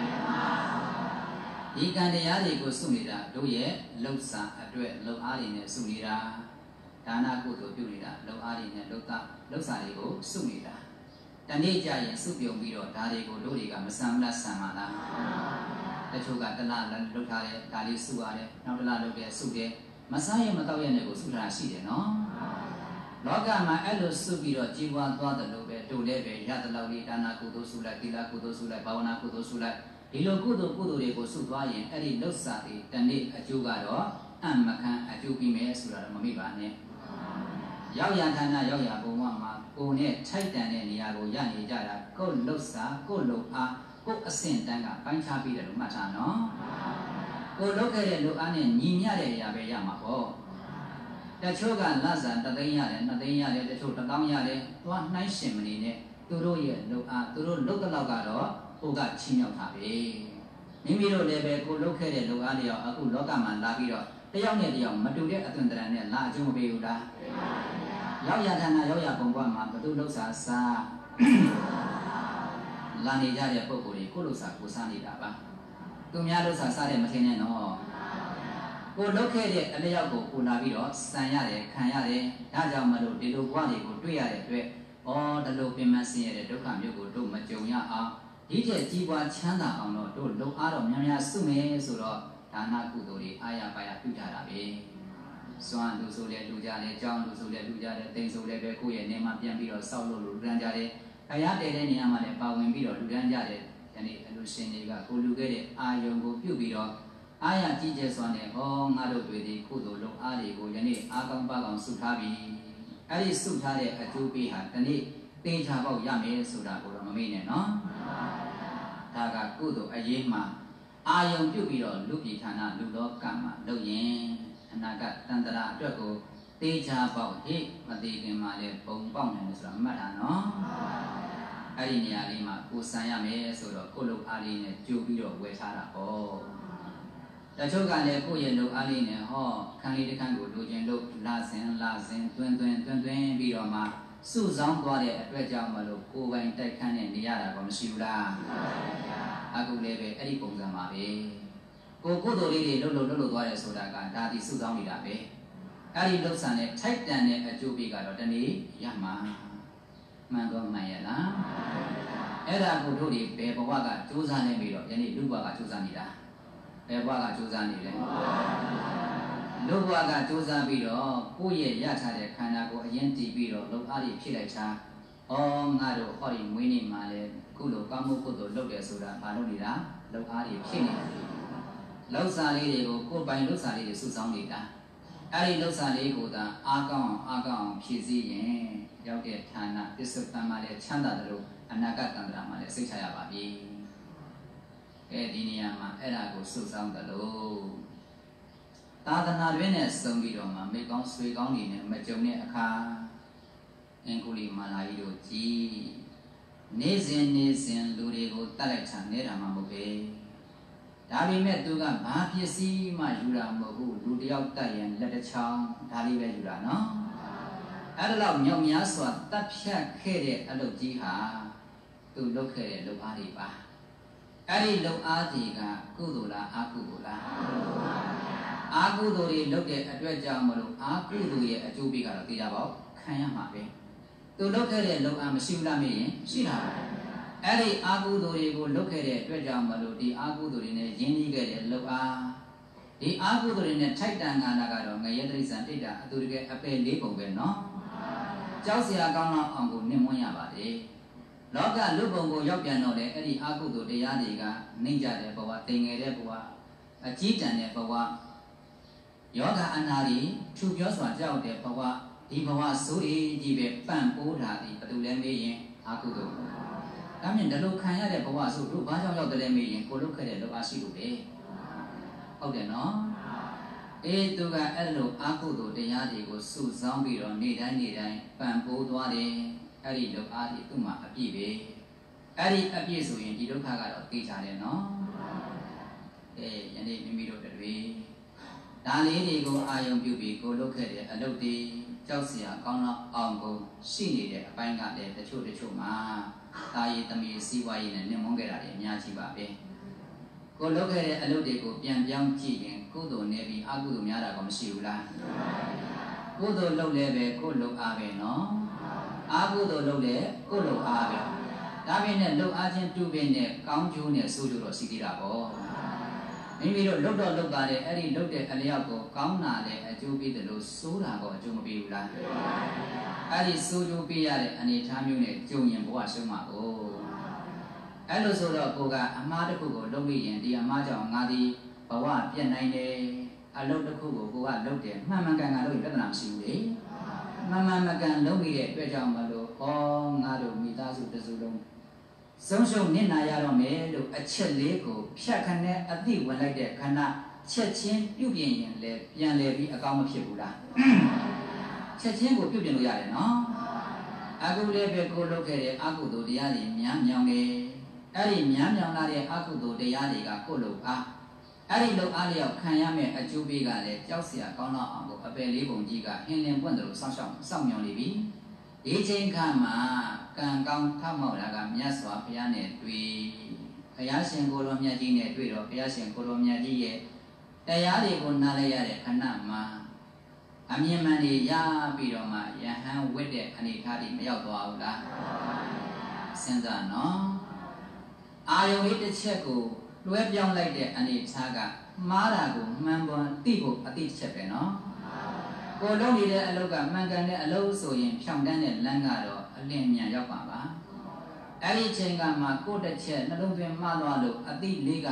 ဒီကံတရားတွေကိုစုနေတာတို့ရဲ့လှုပ်စာအတွက်လှုပ်အားတွေနဲ့စုနေတာဒါနကုသိုလ်ပြုနေတာလှုပ်အားတွေနဲ့လှုပ်တာလှုပ်စာတွေကိုစုနေတာတနေ့ကျရင်စုပြုံပြီးတော့ဒါတွေကိုတို့တွေကမဆမ်းလားဆမ်းပါလားတချို့ကတလားလှုပ်ထားတယ်ဒါလေးစုရတယ်နောက်တလားလှုပ်တယ်စုတယ်မဆမ်းရမတော့ရတဲ့ကိုစုထားရှိတယ်နော်လောကမှာအဲ့လိုစုပြီးတော့ကြီးပွားသွားတယ်လို့ပဲတို့လည်းပဲရတဲ့လောက်လေးဒါနကုသိုလ်စုလိုက်သီလကုသိုလ်စုလိုက်ဘာဝနာကုသိုလ်စုလိုက်ဒီလိုကုသိုလ်ကုသိုလ်တွေကိုစုသွားရင်အဲ့ဒီလှုပ်စာတွေတနေ့အကျိုးကတော့အမခံအကျိုးပြီးမယ်ဆိုတာတော့မမိပါနဲ့ရောက်ရဌာနရောက်ရဘုံမှာကိုနဲ့ထိုက်တန်တဲ့နေရာကိုရနေကြတာကိုလှုပ်စာကိုလှုပ်အားကိုအဆင့်တန်းကပိုင်းခြားပြီးတယ်လို့မှတ်ထားနော်ကိုလုပ်ခဲ့တဲ့လူအားနဲ့ညီမျှတဲ့အရာပဲရမှာပေါ့တချို့ကလဆန်တသိန်းရတယ်နှစ်သိန်းရတယ်တချို့တစ်သောင်းရတယ်သွားနှိုင်းရှင်မနေနဲ့သူတို့ရဲ့လူအားသူတို့လုပ်တဲ့လောက်ကတော့ကိုကချီးမြှောက်တာပဲမိမိတို့လည်းပဲကိုလုပ်ခဲ့တဲ့လူအားတွေရောအခုလောကမှာလာပြီးတော့တယောက်နဲ့တယောက်မတူတဲ့အသွင်သဏ္ဍာန်နဲ့လာအကျိုးမပေးဘူးလားရောက်ရဌာနရောက်ရပုံကမှာဘသူလှုပ်ရှားစားလာနေကြတဲ့ပုံကိုယ်တွေကိုလှုပ်ရှားကိုစားနေတာပါသူများလှုပ်ရှားစားတယ်မထင်နဲ့နော်ကိုလှုပ်ခဲ့တဲ့အလျောက်ကိုကိုလာပြီးတော့စံရတယ်ခံရတယ်ဒါကြောင့်မလို့ဒီလိုဘဝတွေကိုတွေ့ရတဲ့အတွက်ဩဒီလိုပင်မဆင်းရဲတဲ့ဒုက္ခမျိုးကိုတို့မကြုံရအောင်ဒီကျက်ကြီးပွားချမ်းသာအောင်တော့တို့လုံအားတော့များများစုမယ်ဆိုတော့ဒါနကုသိုလ်တွေအာရပါရပြုကြတာပဲစွမ်းလူဆိုလဲလူကြတယ်ကြောင်းလူဆိုလဲလူကြတယ်တိမ်ဆိုလဲပဲကိုယ့်ရဲ့နေမှာပြန်ပြီးတော့စောက်လို့လူတန်းကြတယ်ခရတည်တဲ့နေရာမှာလည်းပါဝင်ပြီးတော့လူတန်းကြတယ်ယနေ့အလူရှင်တွေကကိုလူခဲ့တဲ့အာယုံကိုပြုတ်ပြီးတော့အာရကြီးကျယ်စွာနဲ့ဟောငါတို့တွေဒီကုသိုလ်လုံအားတွေကိုယနေ့အာကောင်းပါကောင်းစုထားပြီးအဲ့ဒီစုထားတဲ့အကျိုးပေးဟာဒီနေ့သေချာပေါက်ရမယ်ဆိုတာကိုတော့မမေ့နဲ့နော်ဒါကကုသိုလ်အရေးမှာအာယုံပြုတ်ပြီးတော့လူပြည်ဌာနလူလောကမှာလုပ်ရင်အနာဂတ်တန်တရာအတွက်ကိုသေချာပေါက်ဟိမသေးခင်မှာလည်းပုံပေါက်နေတယ်ဆိုတာမှတ်တာနော်အဲ့ဒီနေရာလေးမှာကိုဆန်ရမယ်ဆိုတော့ကိုလုအားလေးနဲ့ကြိုးပြီးတော့ဝယ်ထားတာဟောတချို့ကလည်းကိုယ့်ရဲ့လုအားလေးနဲ့ဟောခန်းလေးတစ်ခန်းကိုလိုချင်လို့လာစင်လာစင်တွင်တွင်တွင်တွင်ပြီးတော့မှစုဆောင်သွားတဲ့အတွက်ကြောင့်မလို့ကိုယ်ပိုင်တိုက်ခန်းနဲ့နေရတာကောမရှိဘူးလားအခုလည်းပဲအဲ့ဒီပုံစံပါပဲကိုကုသိုလ်လေးတွေလှုပ်လှုပ်လှုပ်လှုပ်သွားတယ်ဆိုတာကဒါဒီစုဆောင်နေတာပဲအဲ့ဒီလှုပ်ဆန်တဲ့ထိုက်တန်တဲ့အကျိုးပေးကတော့တနေ့ရမှာမှန်တော့မှန်ရဲ့လားအဲ့ဒါကိုတို့တွေဘယ်ဘဝကစူးစမ်းနေပြီးတော့ယနေ့လူဘဝကစူးစမ်းနေတာဘယ်ဘဝကစူးစမ်းနေလဲလူဘဝကစူးစမ်းပြီးတော့ကိုယ့်ရဲ့ရထားတဲ့ခန္ဓာကိုယ်အရင်တည်ပြီးတော့လှုပ်အားတွေဖြစ်လိုက်တာဩငါတို့ဟောဒီမွေးနေ့မှာလဲကုလိုကောင်းမှုကုသိုလ်လုပ်တယ်ဆိုတာဘာလို့နေတာလှုပ်အားတွေဖြစ်နေတယ်လှုပ်စာလေးတွေကိုကိုယ်ပိုင်လှုပ်စာလေးတွေစုဆောင်းနေတာအဲ့ဒီလှုပ်စာလေးကိုသာအားကောင်းအားကောင်းဖြည့်စည်းရင်ရောက်တဲ့ဌာနပစ္စုပန်မှာလည်းချမ်းသာတယ်လို့အနာဂတ်တန်ត្រာမှာလည်းစိတ်ချရပါပြီအဲဒီနေရာမှာအဲ့ဒါကိုစုဆောင်းတယ်လို့သာသနာတွင်နဲ့စုံပြီးတော့မှမိကောင်းဆွေကောင်းတွေနဲ့မကြုံတဲ့အခါအင်္ဂုလိမာလာကြီးတို့ကြည်နေစဉ်နေစဉ်လူတွေကိုတတ်လိုက်ချာနေတာမှမဟုတ်ပဲဒါပေမဲ့သူကဘာပစ္စည်းမှယူတာမဟုတ်ဘူးလူတယောက်တတ်ရင်လက်တစ်ချောင်းဒါလေးပဲယူတာနော်အဲ့ဒါတော့မြောက်များစွာတတ်ဖြတ်ခဲ့တဲ့အလုပ်ကြီးဟာသူလုပ်ခဲ့တဲ့လုပ်အားတွေပါအဲ့ဒီလုပ်အားတွေကကုသိုလ်လားအကုသိုလ်လားအာကုသိုလ်တွေလုပ်တဲ့အတွက်ကြောင့်မလို့အာကုသိုလ်ရဲ့အကျိုးပေးကတော့သိကြပါဦးခံရမှာပဲသူလုပ်ခဲ့တဲ့လုပ်အားမရှိဘူးလားမေးရင်ရှိတာပါအဲ့ဒီအာကုသိုလ်တွေကိုလုပ်ခဲ့တဲ့အတွက်ကြောင့်မလို့ဒီအာကုသိုလ်တွေနဲ့ရင်းနှီးခဲ့တဲ့လုပ်အားဒီအာကုသိုလ်တွေနဲ့ထိုက်တန်ခါနာကတော့ငရဲတိရစ္ဆာန်တိတ်တာအတူတကယ်အပယ်လေးပုံပဲနော်ကြောက်စရာကောင်းတော့အောင်ကိုနှင်မွန်းရပါတယ်လောကလူပုံကိုရောက်ပြန်တော့လေအဲ့ဒီအာကုသိုလ်တရားတွေကနှိမ့်ကြတဲ့ဘဝတိမ်ငယ်တဲ့ဘဝအကြီးတန်းတဲ့ဘဝယောဂအနာရီထူပြောစွာကြောက်တဲ့ဘဝဒီဘဝဆိုးရီကြီးပဲပန့်ပိုးတာဒီဘယ်သူလဲမေးရင်အာကုသိုလ်ဒါမြင်ဒီလိုခံရတဲ့ဘဝဆိုတို့ဘာကြောင့်ရောက်တယ်လဲမေးရင်ကိုလုပ်ခဲ့တဲ့လုပ်အားရှိလို့ပဲဟုတ်တယ်နော်အေးသူကအဲ့လိုအာကုသိုလ်တရားတွေကိုစုဆောင်းပြီးတော့နေ့တိုင်းနေ့တိုင်းပန့်ပိုးသွားတယ်အဲ့ဒီလုပ်အားတွေသူ့မှာအပြည့်ပဲအဲ့ဒီအပြည့်ဆိုရင်ဒီဒုက္ခကတော့သိကြတယ်နော်အေးယနေ့မိမိတို့တွေဒါလေးတွေကိုအာယုံပြုပြီးကိုလုပ်ခဲ့တဲ့အလုပ်တွေကြောက်စရာကောင်းတော့အောင်ကိုရှိနေတဲ့အပိုင်းကလည်းတချို့တချို့မှာတာရည်သမီးစီးပွားရေးနဲ့နှင်မုန်းခဲ့တာတွေအများကြီးပါပဲကိုလုပ်ခဲ့တဲ့အလုပ်တွေကိုပြန်ပြောင်းကြည့်ရင်ကုသိုလ်နေပြီးအကုသိုလ်များတာကောမရှိဘူးလားကုသိုလ်လုပ်လဲပဲကိုလုပ်အားပဲနော်အကုသိုလ်လုပ်လဲကိုလုပ်အားပဲဒါပေမဲ့လုပ်အားချင်းတူပင်နဲ့ကောင်းကျိုးနဲ့ဆိုးကျိုးတော့ရှိသေးတာပေါ့မိမိတို့လုပ်တော့လုပ်ပါတယ်အဲ့ဒီလုပ်တဲ့အလျောက်ကိုကောင်းတာလည်းအကျိုးပေးတယ်လို့ဆိုးတာကောအကျိုးမပေးဘူးလားအဲ့ဒီဆိုးကျိုးပေးရတဲ့အနေအထားမျိုးနဲ့ကြုံရင်ဘဝရှုံးမှာကိုအဲ့လိုဆိုတော့ကိုကအမှားတစ်ခုကိုလုပ်ပြီးရင်ဒီအမှားကြောင့်ငါဒီဘဝပြတ်နိုင်တယ်အလုပ်တစ်ခုကိုကိုကလုပ်တယ်မှန်မှန်ကန်ကန်လုပ်ရင်ပြဿနာမရှိဘူးလေမှန်မှန်မကန်လုပ်ပြီးတဲ့အတွက်ကြောင့်မလို့ဩငါတို့မိသားစုတစ်စုလုံးဆုံးရှုံးနစ်နာရတော့မယ်လို့အချက်လေးကိုဖြတ်ခနဲ့အတိဝင်လိုက်တဲ့ခဏချက်ချင်းပြုတ်ပြင်ရင်လည်းပြန်လဲပြီးအကောင်းမဖြစ်ဘူးလားချက်ချင်းကိုပြုတ်ပြင်လို့ရတယ်နော်အခုလည်းပဲကိုလုပ်ခဲ့တဲ့အကုသိုလ်တရားတွေများမြောင်နေအဲ့ဒီများမြောင်လာတဲ့အကုသိုလ်တရားတွေကကိုလုပ်အားအဲ့ဒီလုပ်အားလျောက်ခံရမယ့်အကျိုးပေးကလည်းကြောက်စရာကောင်းတော့အောင်ကိုအပယ်လေးပုံကြီးကဟင်းလင်းပွင့်တယ်လို့စောင့်ရှောက်စောင့်မျှော်နေပြီဒီချိန်ခါမှာကံကောင်းထောက်မောက်လာကမြတ်စွာဘုရားနဲ့တွေ့ဘုရားရှင်ကိုယ်တော်မြတ်ကြီးနဲ့တွေ့တော့ဘုရားရှင်ကိုယ်တော်မြတ်ကြီးရဲ့တရားတွေကိုနားလဲရတဲ့ခဏမှာအမြင်မှန်တွေရပြီးတော့မှယဟန်ဝတ်တဲ့အနေထားတွေမရောက်သွားဘူးလားစဉ်းစားနော်အာယုံလေးတစ်ချက်ကိုလွှဲပြောင်းလိုက်တဲ့အနေထားကမှားတာကိုမှန်ပေါ်သိဖို့အတိတစ်ချက်ပဲနော်ကိုလုံးနေတဲ့အလုပ်ကမှန်ကန်တဲ့အလုပ်ဆိုရင်ဖြောင်းတန်းတဲ့လမ်းကတော့အလင်းမြန်ရောက်ပါပါအဲ့ဒီချိန်ကမှကိုယ့်တစ်ချက်နှလုံးသွင်းမှားသွားလို့အတိလေးက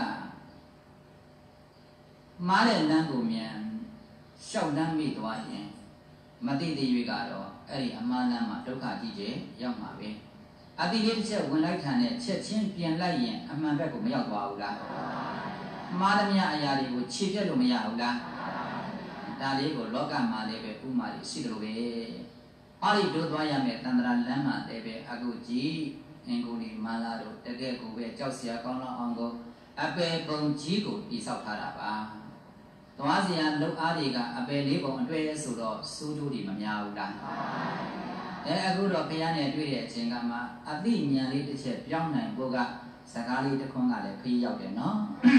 မှားတဲ့လမ်းကိုမြန်ရှောက်တန်းမိသွားရင်မတိတိ၍ကတော့အဲ့ဒီအမှားလမ်းမှာဒုက္ခကြီးကြီးရောက်မှာပဲအတိလေးတစ်ချက်ဝင်လိုက်ခံတဲ့ချက်ချင်းပြန်လိုက်ရင်အမှန်ဘက်ကိုမရောက်သွားဘူးလားမှားသမျှအရာတွေကိုခြေပြတ်လို့မရဘူးလားဒါလေးကိုလောကမှာလည်းပဲဥမာလေးရှိတယ်လို့ပဲအဲ့ဒီတို့သွားရမယ်တန္တရာလမ်းမှာလည်းပဲအခုကြည့်အင်္ဂုလိမာလာတို့တကယ်ကိုပဲကြောက်စရာကောင်းတော့အောင်ကိုအပေပုံကြီးကိုတိဆောက်ထားတာပါသွားစရာလုံအားတွေကအပေလေးပုံအတွဲဆိုတော့စိုးကျိုးတွေမများဘူးလားအဲအခုတော့ဘုရားနဲ့တွေ့တဲ့အချိန်ကမှအသိဉာဏ်လေးတစ်ချက်ပြောင်းနိုင်ဖို့ကစကားလေးတစ်ခွန်းကလည်းခရီးရောက်တယ်နော်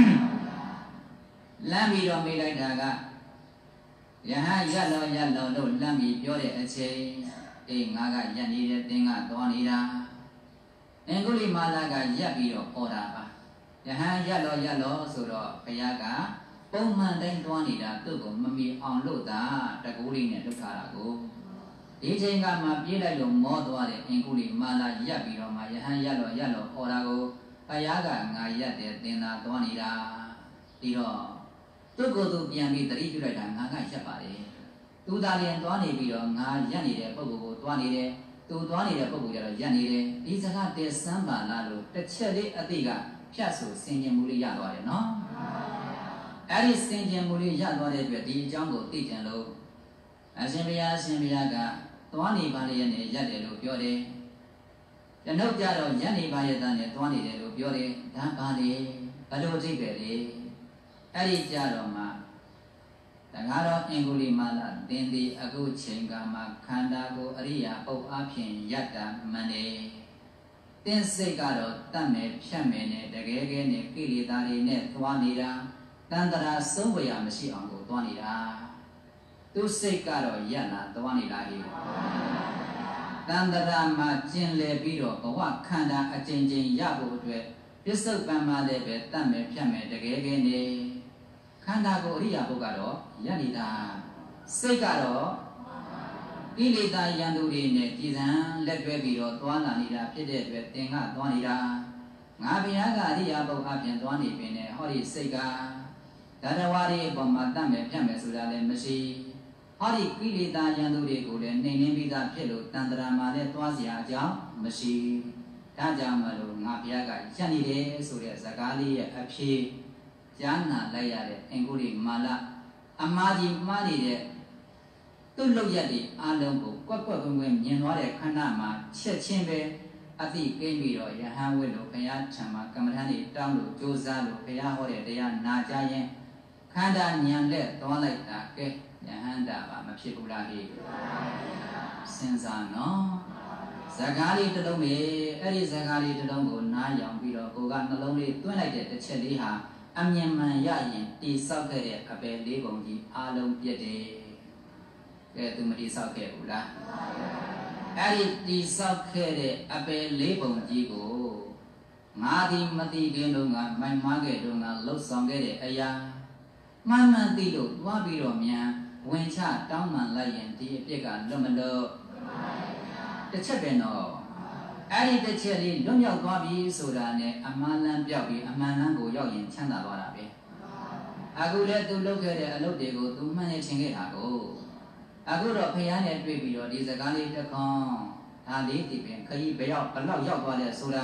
လမ်းပြီးတော့မေးလိုက်တာကယဟန်ရက်လောရက်လောလို့လမ်းပြီးပြောတဲ့အချိန်အေးငါကရက်နေတဲ့တင်းကသွားနေတာအင်္ဂုလိမာလာကရက်ပြီးတော့ဟောတာပါယဟန်ရက်လောရက်လောဆိုတော့ဘုရားကပုံမှန်တိုင်းသွားနေတာသူ့ကိုမမီအောင်လို့သာတကူလေးနဲ့လုပ်ထားတာကိုဒီချိန်ကမှပြေးလိုက်လို့မောသွားတဲ့အင်္ဂုလိမာလာရက်ပြီးတော့မှယဟန်ရက်လောရက်လောဟောတာကိုဘုရားကငါရက်တဲ့တင်သာသွားနေတာပြီးတော့သူ့ကိုယ်သူပြန်ပြီးတတိပြုလိုက်တာငါကရက်ပါလေသူသာလျင်သွားနေပြီးတော့ငါရက်နေတဲ့ပုဂ္ဂိုလ်ကိုသွားနေတယ်သူသွားနေတဲ့ပုဂ္ဂိုလ်ကျတော့ရက်နေတယ်ဒီစကားတဲစမ်းပါလားလို့တစ်ချက်လေးအသိကဖြတ်ဆိုဆင်ခြင်မှုလေးရသွားတယ်နော်အဲ့ဒီဆင်ခြင်မှုလေးရသွားတဲ့အတွက်ဒီအကြောင်းကိုသိကြလို့အရှင်ဘုရားအရှင်ဘုရားကသွားနေပါလေနဲ့ရက်တယ်လို့ပြောတယ်ကျွန်ုပ်ကြတော့ရက်နေပါရဲ့သားနဲ့သွားနေတယ်လို့ပြောတယ်ဒါပါလေဘလို့အဓိပ္ပာယ်လေအဲ့ဒီကြတော့မှတခါတော့အင်္ဂုလိမာလာတင်ဒီအခုချိန်ကမှခန္ဓာကိုအရိယာပုပ်အဖြစ်ယတ္တမန်နေတင်းစိတ်ကတော့တတ်မယ်ဖြတ်မယ်နဲ့တကယ်ကဲနဲ့ကိလေသာတွေနဲ့သွားနေတာတန်တရာဆုံးဝေရမရှိအောင်ကိုသွားနေတာသူစိတ်ကတော့ယက်လာသွားနေတာလေတန်တရာမှာကျင်လည်ပြီးတော့ဘဝခန္ဓာအကျဉ်းချင်းရဖို့အတွက်ပစ္စုပန်မှာလည်းပဲတတ်မယ်ဖြတ်မယ်တကယ်ကဲနဲ့ခန္ဓာကိုအရိယာပုဂ္ဂကတော့ယက်နေတာစိတ်ကတော့ကိလေသာယန္တုတွေနဲ့ကြည်စံလက်တွဲပြီးတော့သွားလာနေတာဖြစ်တဲ့အတွက်သင်ကသွားနေတာငါဘုရားကအရိယာပုဂ္ဂအပြင်သွားနေပင်နဲ့ဟောဒီစိတ်ကဓာတဝါတွေအပေါ်မှာတတ်မယ်ဖြတ်မယ်ဆိုတာလည်းမရှိဟောဒီကိလေသာယန္တုတွေကိုလည်းနှိမ်နှင်းပြီးသားဖြစ်လို့တန်တရာမှာလည်းသွားเสียအကြောင်းမရှိဒါကြောင့်မလို့ငါဘုရားကရက်နေတယ်ဆိုတဲ့ဇကားလေးရဲ့အဖြစ်ကြားနာလိုက်ရတဲ့အင်္ဂုလိမာလအမှားကြီးမှားနေတဲ့သူ့လောက်ရက်တွေအားလုံးကိုကွက်ကွက်ကွင်းကွင်းမြင်သွားတဲ့ခန္ဓာမှာချက်ချင်းပဲအတိကိမ့်ပြီးတော့ယဟန်ဝိလို့ဘုရားထံမှာကမ္မထာနေတောင်းလို့ကြိုးစားလို့ဘုရားဟောတဲ့တရားနာကြရင်ခန္ဓာညံလက်သွားလိုက်တာကဲယဟန္တာပါမဖြစ်ဘူးလားဟိစဉ်းစားနော်ဇကားလေးတစ်လုံးလေအဲ့ဒီဇကားလေးတစ်လုံးကိုနားယောင်ပြီးတော့ကိုကနှလုံးလေးသွင်းလိုက်တဲ့တစ်ချက်လေးဟာအမြင်မှန်ရရင်တိဆောက်ခဲ့တဲ့အပယ်လေးပုံကြီးအားလုံးပြည့်တယ်ကဲသူမတိဆောက်ခဲ့ဘူးလားအဲ့ဒီတိဆောက်ခဲ့တဲ့အပယ်လေးပုံကြီးကိုငါဒီမတိခင်တော့ငါမိုင်မားခဲ့တော့ငါလှုပ်ဆောင်ခဲ့တဲ့အရာမှန်မှန်သိလို့သွားပြီးတော့မြန်ဝင်ချတောင်းပန်လိုက်ရင်ဒီအပြစ်ကလွတ်မလို့တစ်ချက်ပဲတော့အဲ့ဒီတစ်ချက်လေးလွတ်မြောက်သွားပြီဆိုတာနဲ့အမှန်လန်းပြောက်ပြီးအမှန်လန်းကိုရောက်ရင်ချမ်းသာသွားတာပဲအခုလည်းသူလုပ်ခဲ့တဲ့အလုပ်တွေကိုသူမှန်နေချင်းခဲ့တာကိုအခုတော့ဖះနဲ့တွေ့ပြီးတော့ဒီစကားလေးတစ်ခွန်းဒါလေးဒီပင်ခရီးဘယ်ရောက်ဘယ်လောက်ရောက်သွားလဲဆိုတာ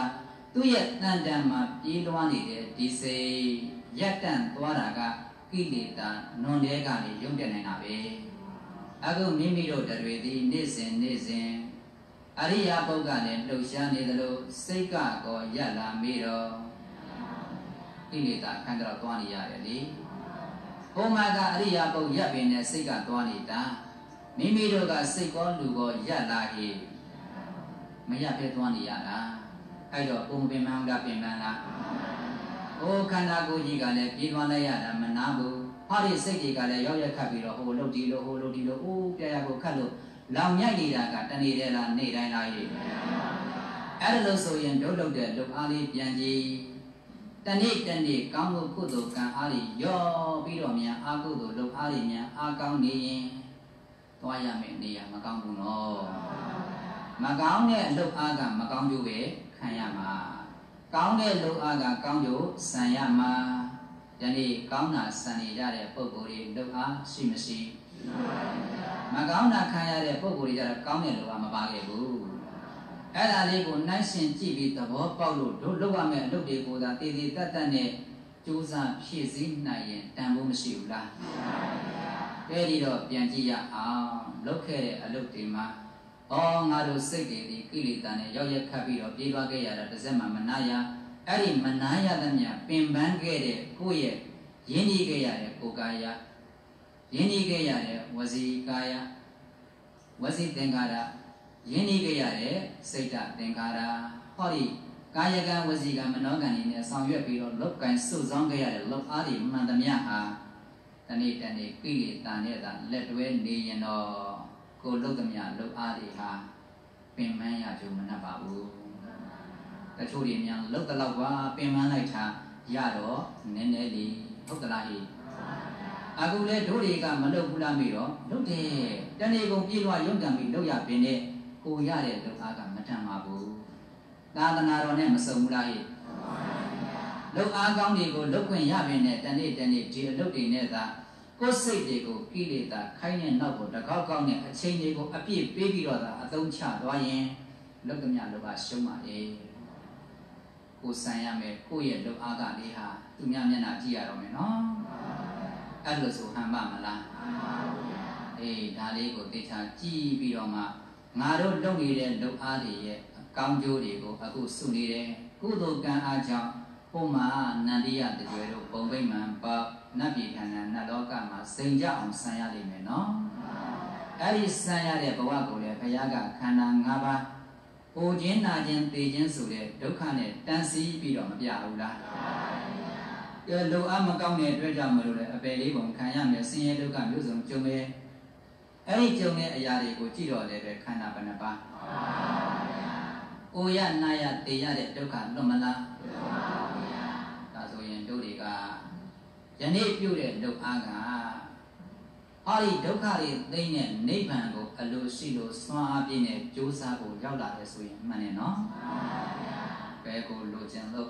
သူ့ရဲ့တန်တန်မှာပြေးလွှားနေတဲ့ဒီစိတ်ရက်တန့်သွားတာကကိလေသာနွန်တဲကနေရုံတက်နေတာပဲအခုမိမိတို့တွေသည်နေ့စဉ်နေ့စဉ်အရိယာပုဂ္ဂလည်းလှုပ်ရှားနေသလိုစိတ်ကကောရက်လာမိတော့ကိလေသာခံတော့သွားနေရတယ်လေဟိုမှာကအရိယာပုဂ္ဂရက်ပင်နဲ့စိတ်ကသွားနေတာမိမိတို့ကစိတ်ကောလူကောရက်လာဟိမရက်ပဲသွားနေရတာအဲ့တော့ပုံပင်မှန်ကပင်မှန်လားဟိုခန္ဓာကိုယ်ကြီးကလည်းပြေးသွားလိုက်ရတာမနာဘူးဟာဒီစိတ်တွေကလည်းရောက်ရက်ခတ်ပြီးတော့ဟိုလှုပ်ဒီလို့ဟိုလှုပ်ဒီလို့အိုးပြရကိုခတ်လို့လောင်မြိုက်နေတာကတနေ့တည်းလားနေ့တိုင်းလားဟိအဲ့ဒါလို့ဆိုရင်ဒုလုပ်တဲ့လုပ်အားလေးပြန်ကြည့်တနေ့တနေ့ကောင်းမှုကုသိုလ်ကံအားလေးရောပြီးတော့မြန်အာကုသိုလ်လုပ်အားလေးမြန်အာကောင်းနေရင်သွားရမယ်နေရမကောင်းဘူးနော်မကောင်းတဲ့အလုပ်အားကမကောင်းကျိုးပဲခံရမှာကောင်းတဲ့လုပ်အားကကောင်းကျိုးဆံရမှာယနေ့ကောင်းတာဆံနေကြတဲ့ပုဂ္ဂိုလ်တွေလုပ်အားရှိမရှိမကောင်းတာခံရတဲ့ပုဂ္ဂိုလ်တွေကြတော့ကောင်းတဲ့လုပ်အားမပါခဲ့ဘူးအဲ့ဒါလေးကိုနှိုင်းရှင်ကြည့်ပြီးသဘောပေါက်လို့တို့လုပ်ရမယ့်အလုပ်တွေကိုသာတည်တည်တတ်တတ်နဲ့ကြိုးစားဖြည့်ဆည်းနိုင်ရင်တန်ဖိုးမရှိဘူးလားအဲ့ဒီတော့ပြန်ကြည့်ရအောင်လုပ်ခဲ့တဲ့အလုပ်တွေမှာအော်ငါတို့စိတ်တွေဒီကိလေသာနဲ့ရောက်ရက်ခတ်ပြီးတော့ပြေးသွားခဲ့ရတာတစ်စက်မှမနာရအဲ့ဒီမနာရသမျှပင်ပန်းခဲ့တဲ့ကိုယ့်ရဲ့ရင်းနှီးခဲ့ရတဲ့ကိုယ်ကာယရင်းနှီးခဲ့ရတဲ့ဝစီကာယဝစီသင်္ခါရရင်းနှီးခဲ့ရတဲ့စိတ်ဓာတ်သင်္ခါရဟောဒီကာယကံဝစီကံမနောကံတွေနဲ့ဆောင်ရွက်ပြီးတော့လောကံစုဆောင်းခဲ့ရတဲ့လောအားတွေမှန်သမျှဟာတနေ့တနေ့ကိလေသာနဲ့သာလက်တွဲနေရင်တော့ကိုလုတ်သမျှလုတ်အားတွေဟာပင်ပန်းရကြုံမနှက်ပါဘူးတချို့တွေများလုတ်တလောက်ပါပင်ပန်းလိုက်တာရတော့နည်းနည်းလေးဟုတ်သလားဟိအခုလဲတို့တွေကမလုတ်ဘူးလားမေတော့လုတ်တယ်တနေ့ကုန်ပြေးလွှာရုံးကန်ပြီးလုတ်ရပင်နဲ့ကိုရတဲ့လုတ်အားကမတန်ပါဘူးသာသနာတော်နဲ့မစုံဘူးလားဟိလုတ်အားကောင်းတွေကိုလုတ်ခွင့်ရပင်နဲ့တနေ့တနေ့ဒီအလုတ်တွေနဲ့သာကိုယ်စိတ်တွေကိုကိလေသာခိုင်းတဲ့နောက်ကိုတကောက်ကောက်နဲ့အချိန်တွေကိုအပြည့်ပေးပြီးတော့သာအသုံးချသွားရင်လုတ်သမျှလုတ်အားရှုံးပါလေကိုယ်ဆံရမယ်ကိုယ့်ရဲ့လုတ်အားကလေးဟာသူများမျက်နှာကြည့်ရတော့မယ်နော်အဲ့လိုဆိုဟန်ပါမလားအေးဒါလေးကိုသိချာကြည့်ပြီးတော့မှငါတို့လုပ်နေတဲ့လုတ်အားတွေရဲ့ကောင်းကျိုးတွေကိုအခုစုနေတယ်ကုသိုလ်ကံအားကြောင့်ဟိုမှာနန္ဒီယတကြွယ်တို့ပုံပိမှန်ပေါ့နတ်ပြည်ခန္ဓာနတ်လောကမှာစိန်ကြအောင်ဆံရလိမ့်မယ်နော်အဲ့ဒီဆံရတဲ့ဘဝကိုလည်းဘုရားကခန္ဓာ၅ပါးပူခြင်းနာခြင်းသိခြင်းဆိုတဲ့ဒုက္ခနဲ့တန်စီပြီးတော့မပြဘူးလားကဲလုံအားမကောင်းတဲ့အတွက်ကြောင့်မလို့လေအပယ်လေးပုံခံရမယ်ဆင်းရဲဒုက္ခမျိုးစုံကြုံမယ်အဲ့ဒီကြုံတဲ့အရာတွေကိုကြည့်တော့လည်းပဲခန္ဓာဘယ်နှပါးအိုရနာရတေရတဲ့ဒုက္ခလွတ်မလားဒါဆိုရင်တို့တွေကယနေ့ပြုတဲ့ဒုက္ခကဟောဒီဒုက္ခတွေသိတဲ့နိဗ္ဗာန်ကိုအလိုရှိလို့စွမ်းအားပြည့်နဲ့ကြိုးစားဖို့ရောက်လာတယ်ဆိုရင်မှန်တယ်နော်ဘယ်ကိုလိုချင်လို့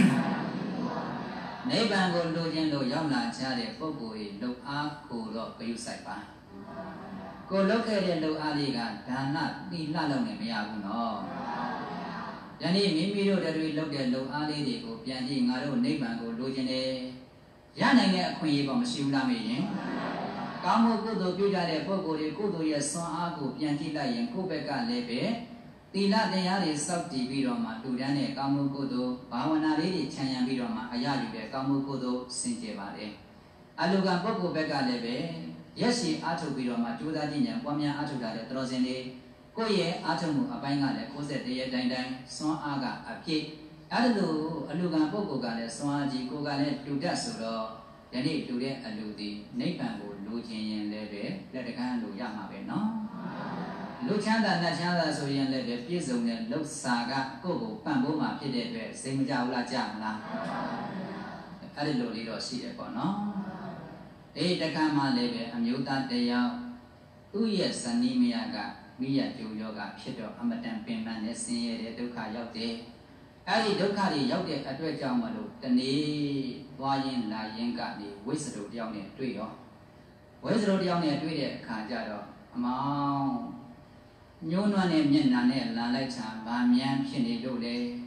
နိဗ္ဗာန်ကိုလိုချင်လို့ရောက်လာကြတဲ့ပုဂ္ဂိုလ်ရဲ့ဒုက္ခကိုတော့ဂရုစိုက်ပါကိုလုပ်ခဲ့တဲ့ဒုက္ခလေးကဒါနသီလလုံးနဲ့မရဘူးနော်ယနေ့မိမိတို့တွေလုပ်တဲ့လုံအားလေးတွေကိုပြန်ကြည့်ငါတို့နိဗ္ဗာန်ကိုလိုချင်တယ်ရနိုင်တဲ့အခွင့်အရေးပေါ်မရှိဘူးလားမေးရင်ကောင်းမှုကုသိုလ်ပြုကြတဲ့ပုဂ္ဂိုလ်တွေကုသိုလ်ရဲ့စွမ်းအားကိုပြန်ကြည့်လိုက်ရင်ကိုယ့်ဘက်ကလည်းပဲသီလတရားတွေစောင့်တည်ပြီးတော့မှတူတန်းတဲ့ကောင်းမှုကုသိုလ်ဘာဝနာလေးတွေခြံရံပြီးတော့မှအရယူတဲ့ကောင်းမှုကုသိုလ်စင်ကြယ်ပါတယ်အလုကံပုဂ္ဂိုလ်ဘက်ကလည်းပဲရက်ရှိအားထုတ်ပြီးတော့မှကြိုးစားခြင်းညာပွားများအားထုတ်တာတဲ့တော်စင်လေးကိုယ့်ရဲ့အားထုတ်မှုအပိုင်းကလည်းကိုယ်ဆက်တည်းတိုင်းတိုင်းစွမ်းအားကအပြည့်အဲ့လိုအလူကံပုဂ္ဂိုလ်ကလည်းစွမ်းအားကြီးကိုယ်ကလည်းတူတတ်ဆိုတော့ယနေ့တူတဲ့အလူဒီနိဗ္ဗာန်ကိုလိုချင်ရင်လည်းပဲလက်တကမ်းလိုရမှာပဲနော်လူချမ်းသာနတ်ချမ်းသာဆိုရင်လည်းပဲပြည့်စုံတဲ့လှုပ်စာကကိုယ့်ကိုပံ့ပိုးမှာဖြစ်တဲ့အတွက်စိတ်မကြဘူးလားကြမလားအဲ့ဒီလိုလေးတော့ရှိတယ်ပေါ့နော်ဒီတက္ကမလည်းပဲအမျိုးသားတယောက်သူ့ရဲ့ဇနီးမယားကမိရကျိုးယောဂဖြစ်တော့အမတန်ပင်ပန်းနဲ့ဆင်းရဲတဲ့ဒုက္ခရောက်တယ်အဲ့ဒီဒုက္ခတွေရောက်တဲ့အတွက်ကြောင့်မလို့တနေ့သွားရင်လာရင်ကနေဝိသရုတယောက်နဲ့တွေ့တော့ဝိသရုတယောက်နဲ့တွေ့တဲ့အခါကျတော့အမောင်ညှိုးနွမ်းတဲ့မျက်နှာနဲ့လာလိုက်ချာဗာမြန်ဖြစ်နေလို့လေသူ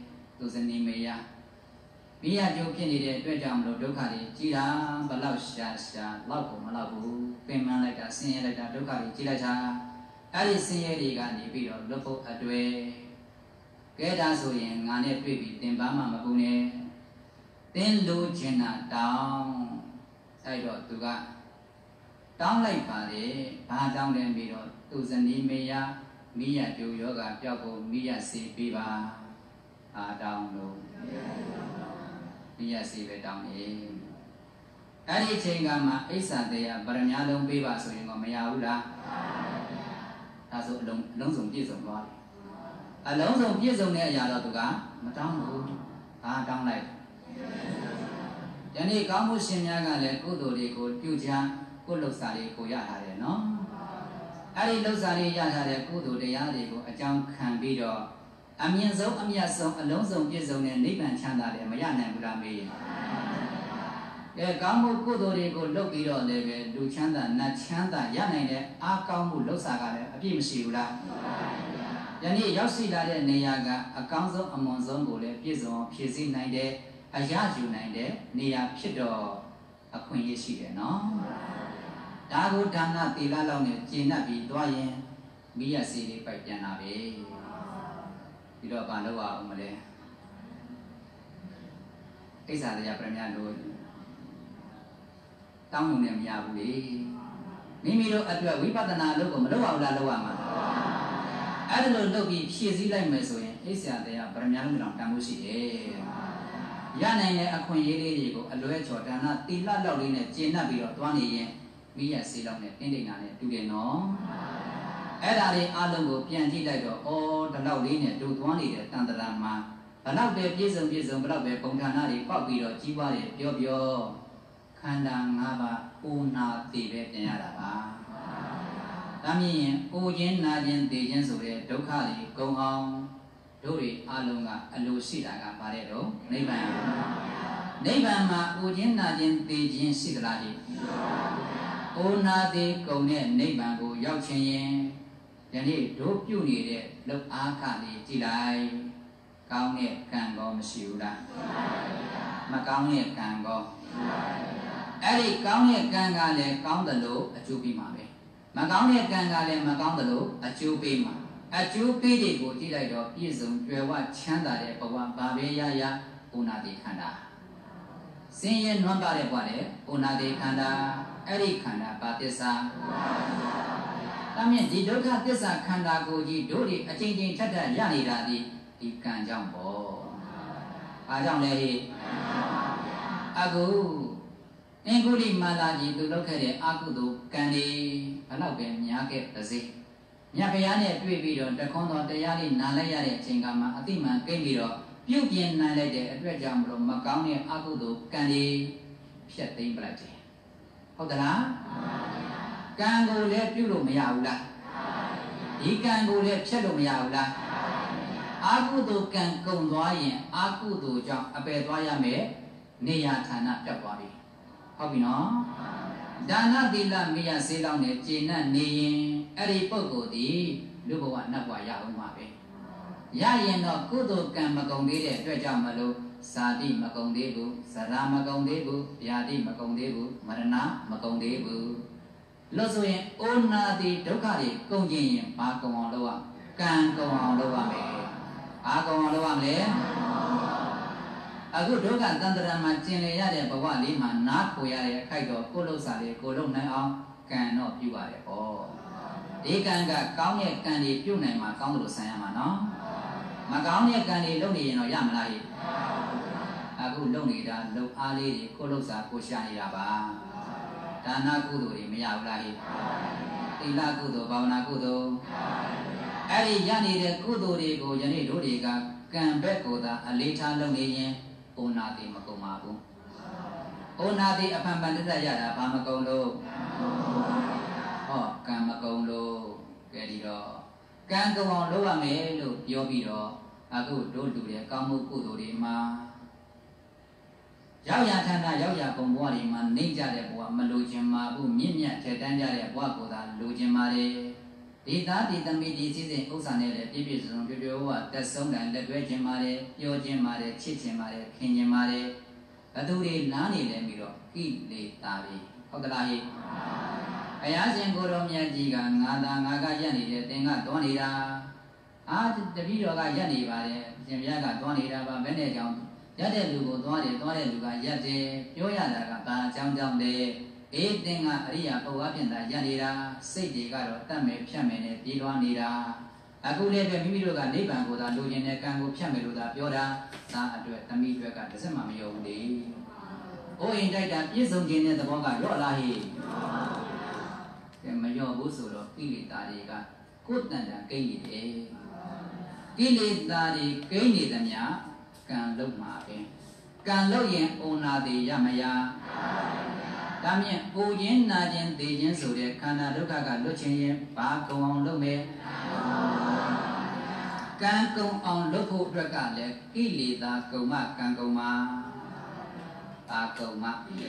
သူစနေမေယမိရကျိုးဖြစ်နေတဲ့အတွက်ကြောင့်မလို့ဒုက္ခတွေကြီးတာဘလောက်ရှာရှာလောက်ကိုမလောက်ဘူးပင်ပန်းလိုက်တာဆင်းရဲလိုက်တာဒုက္ခတွေကြီးလိုက်တာအဲ့ဒီဆင်းရဲတွေကနေပြီးတော့လွတ်ဖို့အတွေ့ကဲဒါဆိုရင်ငါနဲ့တွေ့ပြီးသင်ပန်းမှမကူနဲ့သင်လိုချင်တာတောင်းအဲ့တော့သူကတောင်းလိုက်ပါလေဘာတောင်းလဲပြီးတော့သူဇနီးမေယမိရကျိုးယောဂပျောက်ဖို့မိရစေပေးပါအာတောင်းလို့မိရစေပဲတောင်းနေအဲ့ဒီအချိန်ကမှအိစ္ဆာတရားဗရမ ्या လုံးပေးပါဆိုရင်တော့မရဘူးလားဒါဆိုအလုံးအလုံးစုံပြည့်စုံသွားပြီအလုံးစုံပြည့်စုံတဲ့အရာတော့သူကမတောင်းဘူးအာတောင်းလိုက်ယနေ့ကောင်းမှုရှင်များကလည်းကုသိုလ်တွေကိုပြုချမ်းကိုယ်လှုပ်ရှားလေးကိုရထားတယ်နော်အဲ့ဒီလှုပ်ရှားလေးရထားတဲ့ကုသိုလ်တရားတွေကိုအကြောင်းခံပြီးတော့အမြင့်ဆုံးအမြတ်ဆုံးအလုံးစုံပြည့်စုံတဲ့နိဗ္ဗာန်ချမ်းသာတယ်မရနိုင်ဘူးလားမေးရင်ကဲကောင်းမှုကုသိုလ်တွေကိုလုပ်ပြီးတော့လည်းပဲလူချမ်းသာနတ်ချမ်းသာရနိုင်တဲ့အားကောင်းမှုလှုပ်ရှားကလည်းအပြည့်မရှိဘူးလားယနေ့ရောက်ရှိလာတဲ့နေရာကအကောင်းဆုံးအမွန်ဆုံးကိုလည်းပြည့်စုံဖြည့်ဆည်းနိုင်တဲ့အရာယူနိုင်တဲ့နေရာဖြစ်တော့အခွင့်အရေးရှိတယ်နော်ဒါကိုဒါနသီလလောက်နဲ့ကျင့်တတ်ပြီးသွားရင်မိရစီလေးပိုက်ပြန်လာပဲပြီးတော့ဘာလို့အောင်မလဲအိစ္ဆာတရားပြမြလို့တောင်းလို့လည်းမရဘူးလေမိမိတို့အတွက်ဝိပဿနာလုပ်ကိုမလုပ်အောင်လားလုပ်ရမှာအဲ့ဒါလို့လုပ်ပြီးဖြည့်ဆည်းလိုက်မယ်ဆိုရင်အိစ္ဆာတရားပြမြလို့တော့တန်ဖို့ရှိတယ်ရနိုင်တဲ့အခွင့်အရေးလေးတွေကိုအလွဲချော်ဒါနသီလလောက်လေးနဲ့ကျင့်တတ်ပြီးတော့သွားနေရင်မိရစီလောက်နဲ့တင်းတိန်နာနဲ့တူတယ်နော်အဲ့ဒါလေးအလုံးကိုပြန်ကြည့်လိုက်တော့အော်ဒီလောက်လေးနဲ့တူသွားနေတဲ့တန်တရာမှာဘလောက်ပဲပြည့်စုံပြည့်စုံဘလောက်ပဲပုံဌာနတွေပေါက်ပြီးတော့ကြီးပွားတယ်ပြောပြောခန္ဓာ၅ပါးအိုနာတည်ပဲပြန်ရတာပါဒါမြင်ရင်အိုခြင်းနာခြင်းတည်ခြင်းဆိုတဲ့ဒုက္ခတွေကုန်အောင်တို့တွေအလုံးကအလိုရှိတာကဘာလဲတော့နိဗ္ဗာန်နိဗ္ဗာန်မှာအိုခြင်းနာခြင်းတည်ခြင်းရှိသလားဒီအိုနာတိကုံတဲ့နိဗ္ဗာန်ကိုရောက်ခြင်းရင်ယနေ့တို့ပြုနေတဲ့လောက်အားခလေးကြည်လိုက်ကောင်းတဲ့ကံကောမရှိဘူးလားမကောင်းတဲ့ကံကောအဲ့ဒီကောင်းတဲ့ကံကလည်းကောင်းတယ်လို့အကျိုးပေးမှာပဲမကောင်းတဲ့ကံကလည်းမကောင်းတယ်လို့အကျိုးပေးမှာအကျိုးပေးတွေကိုကြည့်လိုက်တော့ပြည့်စုံကြွယ်ဝချမ်းသာတဲ့ဘဝဘာပဲရရအိုနာတိခန္ဓာစင်ရဲ့နွမ်းပါတဲ့ဘဝလေအိုနာတိခန္ဓာအဲ့ဒီခန္ဓာပါသစ္စာဒါမြင်ဒီဒုက္ခသစ္စာခန္ဓာကိုကြီးတို့ဒီအချင်းချင်းထက်ထက်ရနေတာဒီဒီကံကြောင့်ပေါ့အားကြောင့်လေအခုအင်္ဂုလိမာလာကြီးသူလုပ်ခဲ့တဲ့အကုသိုလ်ကံတွေဘယ်တော့ပဲများခဲ့ပါစေမြတ်ဗျာနဲ့တွေ့ပြီးတော့တခွန်းတော်တရားလေးနားလိုက်ရတဲ့အချိန်ကမှအတိမှန်ကိမ့်ပြီးတော့ပြုတ်ပြင်းနိုင်လိုက်တဲ့အတွက်ကြောင့်မလို့မကောင်းတဲ့အကုသိုလ်ကံတွေဖြတ်သိမ်းပလိုက်တယ်ဟုတ်သလားကံကိုလည်းပြုလို့မရဘူးလားဒီကံကိုလည်းဖြတ်လို့မရဘူးလားအာကုသိုလ်ကံကုန်သွားရင်အာကုသိုလ်ကြောင့်အပယ်သွားရမယ်နေရာဌာနပြတ်သွားပြီဟုတ်ပြီနော်ဒါနသီလမိယစေလောင်းနဲ့ကျေနပ်နေရင်အဲ့ဒီပုဂ္ဂိုလ်ဒီလူဘဝနတ်ဘဝရအောင်ပါပဲရရင်တော့ကုသိုလ်ကံမကုန်သေးတဲ့အတွက်ကြောင့်မလို့ဇာတိမကုန်သေးဘူးဇရာမကုန်သေးဘူးဗျာတိမကုန်သေးဘူးမရဏမကုန်သေးဘူးလို့ဆိုရင်အိုနာတိဒုက္ခတွေကုန်ခြင်းရင်ဘာကုန်အောင်လုပ်ရကံကုန်အောင်လုပ်ရမယ်ဘာကုန်အောင်လုပ်ရမလဲအခုဒုက္ခတန်တရာမှာကျင်လည်ရတဲ့ဘဝလေးမှာနားခိုရတဲ့အခိုက်တော့ကိုယ်လုံးစားလေးကိုယ်လုံးနိုင်အောင်ကံတော့ပြုရတယ်ပေါ့ဒီကံကကောင်းတဲ့ကံတွေပြုနိုင်မှာကောင်းတယ်လို့ဆန်ရမှာနော်မကောင်းတဲ့ကံတွေလုပ်နေရင်တော့ရမလားဟိအခုလုပ်နေတာလုပ်အားလေးတွေကိုယ်လုံးစားကိုရှာနေတာပါဒါနကုသိုလ်တွေမရဘူးလားဟိသီလကုသိုလ်ဘာဝနာကုသိုလ်အဲ့ဒီရနေတဲ့ကုသိုလ်တွေကိုယနေ့တို့တွေကကံဘက်ကိုသာအလေးထားလုပ်နေရင်အိုနာတိမကုန်ပါဘူးအိုနာတိအဖန်ဖန်တက်တက်ရတာဘာမကုန်လို့ဟောကံမကုန်လို့ကဲဒီတော့ကံကုန်အောင်လုပ်ရမယ်လို့ပြောပြီးတော့အခုတို့လူတွေကောင်းမှုကုသိုလ်တွေမှာရောက်ရဌာနရောက်ရပုံဘဝတွေမှာနေကြတဲ့ဘဝမလိုချင်ပါဘူးမြင့်မြတ်ထက်တန်းကြတဲ့ဘဝကိုသာလိုချင်ပါတယ်ဒီသားဒီသမီးဒီစည်းစိမ်ဥစ္စာနဲ့လည်းပြည့်ပြည့်စုံစုံပြည့်ပြည့်ဝဝတက်ဆုံးတယ်လက်တွဲခြင်းပါတယ်ပြောခြင်းပါတယ်ချစ်ခြင်းပါတယ်ခင်ခြင်းပါတယ်ဘသူတွေနားနေလဲပြီးတော့ကိလေသာတွေဟုတ်ကလားဟိဘုရားရှင်ကိုတော်မြတ်ကြီးကငါသာငါကရက်နေတယ်သင်ကတွန်းနေတာအာတပည့်တော်ကရက်နေပါတယ်ရှင်ဘုရားကတွန်းနေတာပါဘယ်နဲ့ကြောင့်ရက်တဲ့လူကိုတွန်းတယ်တွန်းတဲ့လူကရက်တယ်ပြောရတာကဘာအကြောင်းကြောင့်လဲအေးသင်ကအရိယာပုဂ္ဂိုလ်အပြင်သာရက်နေတာစိတ်တွေကတော့တတ်မယ်ဖြတ်မယ်နဲ့ပြေးလွှားနေတာအခုလည်းပဲမိမိတို့ကနိဗ္ဗာန်ကိုသာလိုချင်တဲ့ကံကိုဖြတ်မယ်လို့သာပြောတာဒါအတွက်တမိအတွက်ကတစ်စက်မှမယုံဘူးလေ။အိုးအိမ်တိုက်တာပြည့်စုံခြင်းတဲ့သဘောကရော့လားဟိ။ကဲမရော့ဘူးဆိုတော့ကိလေသာတွေကကိုယ်တန်တန်ကိန်းနေတယ်။ကိလေသာတွေကိန်းနေသမျှကံလုံးမှာပဲ။ကံလုံးရင်ဩနာတိရမယ။ဒါမြင့်ပူခြင်းနာခြင်းသိခြင်းဆိုတဲ့ခန္ဓာဒုက္ခကလွတ်ခြင်းရင်ဘာကုံအောင်လုပ်မယ်ကံကုံအောင်လုပ်ဖို့အတွက်ကလည်းကိလေသာကုံမကံကုံမဘာကုံမ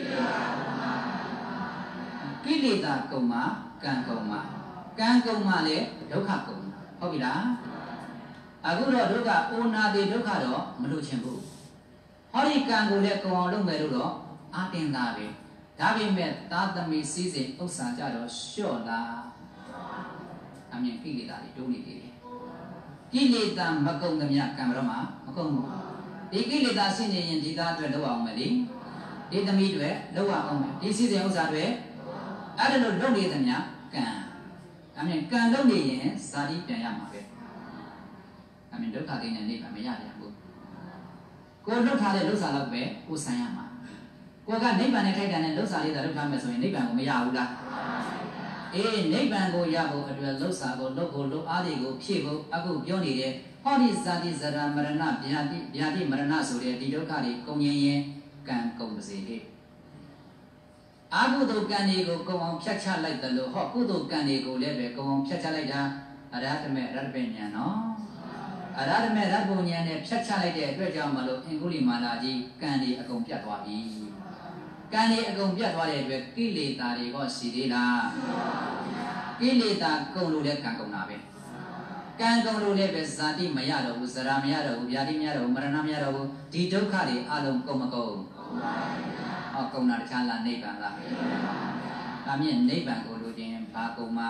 ကိလေသာကုံမကံကုံမကံကုံမလည်းဒုက္ခကုံဟုတ်ပြီလားအခုတော့ဒုက္ခဩနာတိဒုက္ခတော့မလို့ချင်ဘူးဟောဒီကံကိုလည်းကုံအောင်လုပ်မယ်လို့တော့အာတင်တာပဲဒါပေမဲ့သာသမီစည်းစိမ်ဥစ္စာကြတော့လျှော့လားအမြင်ကိလေသာတွေတိုးနေသေးတယ်ကိလေသာမကုံသမျှကံတော့မှမကုံဘူးဒီကိလေသာရှိနေရင်ဒီသားအတွက်လောက်အောင်မယ်လေဒီသမီးတွေလောက်အောင်မယ်ဒီစည်းစိမ်ဥစ္စာတွေအဲ့ဒါလို့လုပ်နေသမျှကံအမြင်ကံလုပ်နေရင်ဇာတိပြန်ရမှာပဲအမြင်ဒုက္ခသိနေနေပါမရပြန်ဘူးကိုလှုပ်ထားတဲ့လှုပ်စာတော့ပဲကိုဆံရမှာကိုကနိဗ္ဗာန်နဲ့ထိုက်တန်တဲ့လှုပ်စာလေးသာလုပ်ထားမယ်ဆိုရင်နိဗ္ဗာန်ကိုမရဘူးလားအေးနိဗ္ဗာန်ကိုရဖို့အတွက်လှုပ်စာကိုလုပ်ဖို့လုပ်အားတွေကိုဖြည့်ဖို့အခုပြောနေတဲ့ဟောဒီဇာတိဇရာမရဏဗျာတိဗျာတိမရဏဆိုတဲ့ဒီဒုက္ခတွေကုန်ရင်ရင်ကံကုန်ပါစေလေအာဟုတုကံတွေကိုကုန်အောင်ဖြတ်ချလိုက်တယ်လို့ဟောကုသိုလ်ကံတွေကိုလည်းပဲကုန်အောင်ဖြတ်ချလိုက်တာအရဟတမေရတ္တပညာနော်အရဟတမေရတ္တပညာနဲ့ဖြတ်ချလိုက်တဲ့အတွက်ကြောင့်မလို့အင်္ဂုလိမာလာကြီးကံတွေအကုန်ပြတ်သွားပြီကံတွေအကုန်ပြတ်သွားတဲ့အတွက်ကိလေသာတွေကရှိသေးလားကိလေသာကုန်လို့လည်းကံကုန်တာပဲကံကုန်လို့လည်းပဲဇာတိမရတော့ဘူးဇရာမရတော့ဘူးဗျာတိမရတော့ဘူးမရဏမရတော့ဘူးဒီဒုက္ခတွေအလုံးကုန်မကုန်ဟောကုန်တာတခြားလားနိဗ္ဗာန်လားဒါမြင့်နိဗ္ဗာန်ကိုလိုချင်ဘာကုန်မှာ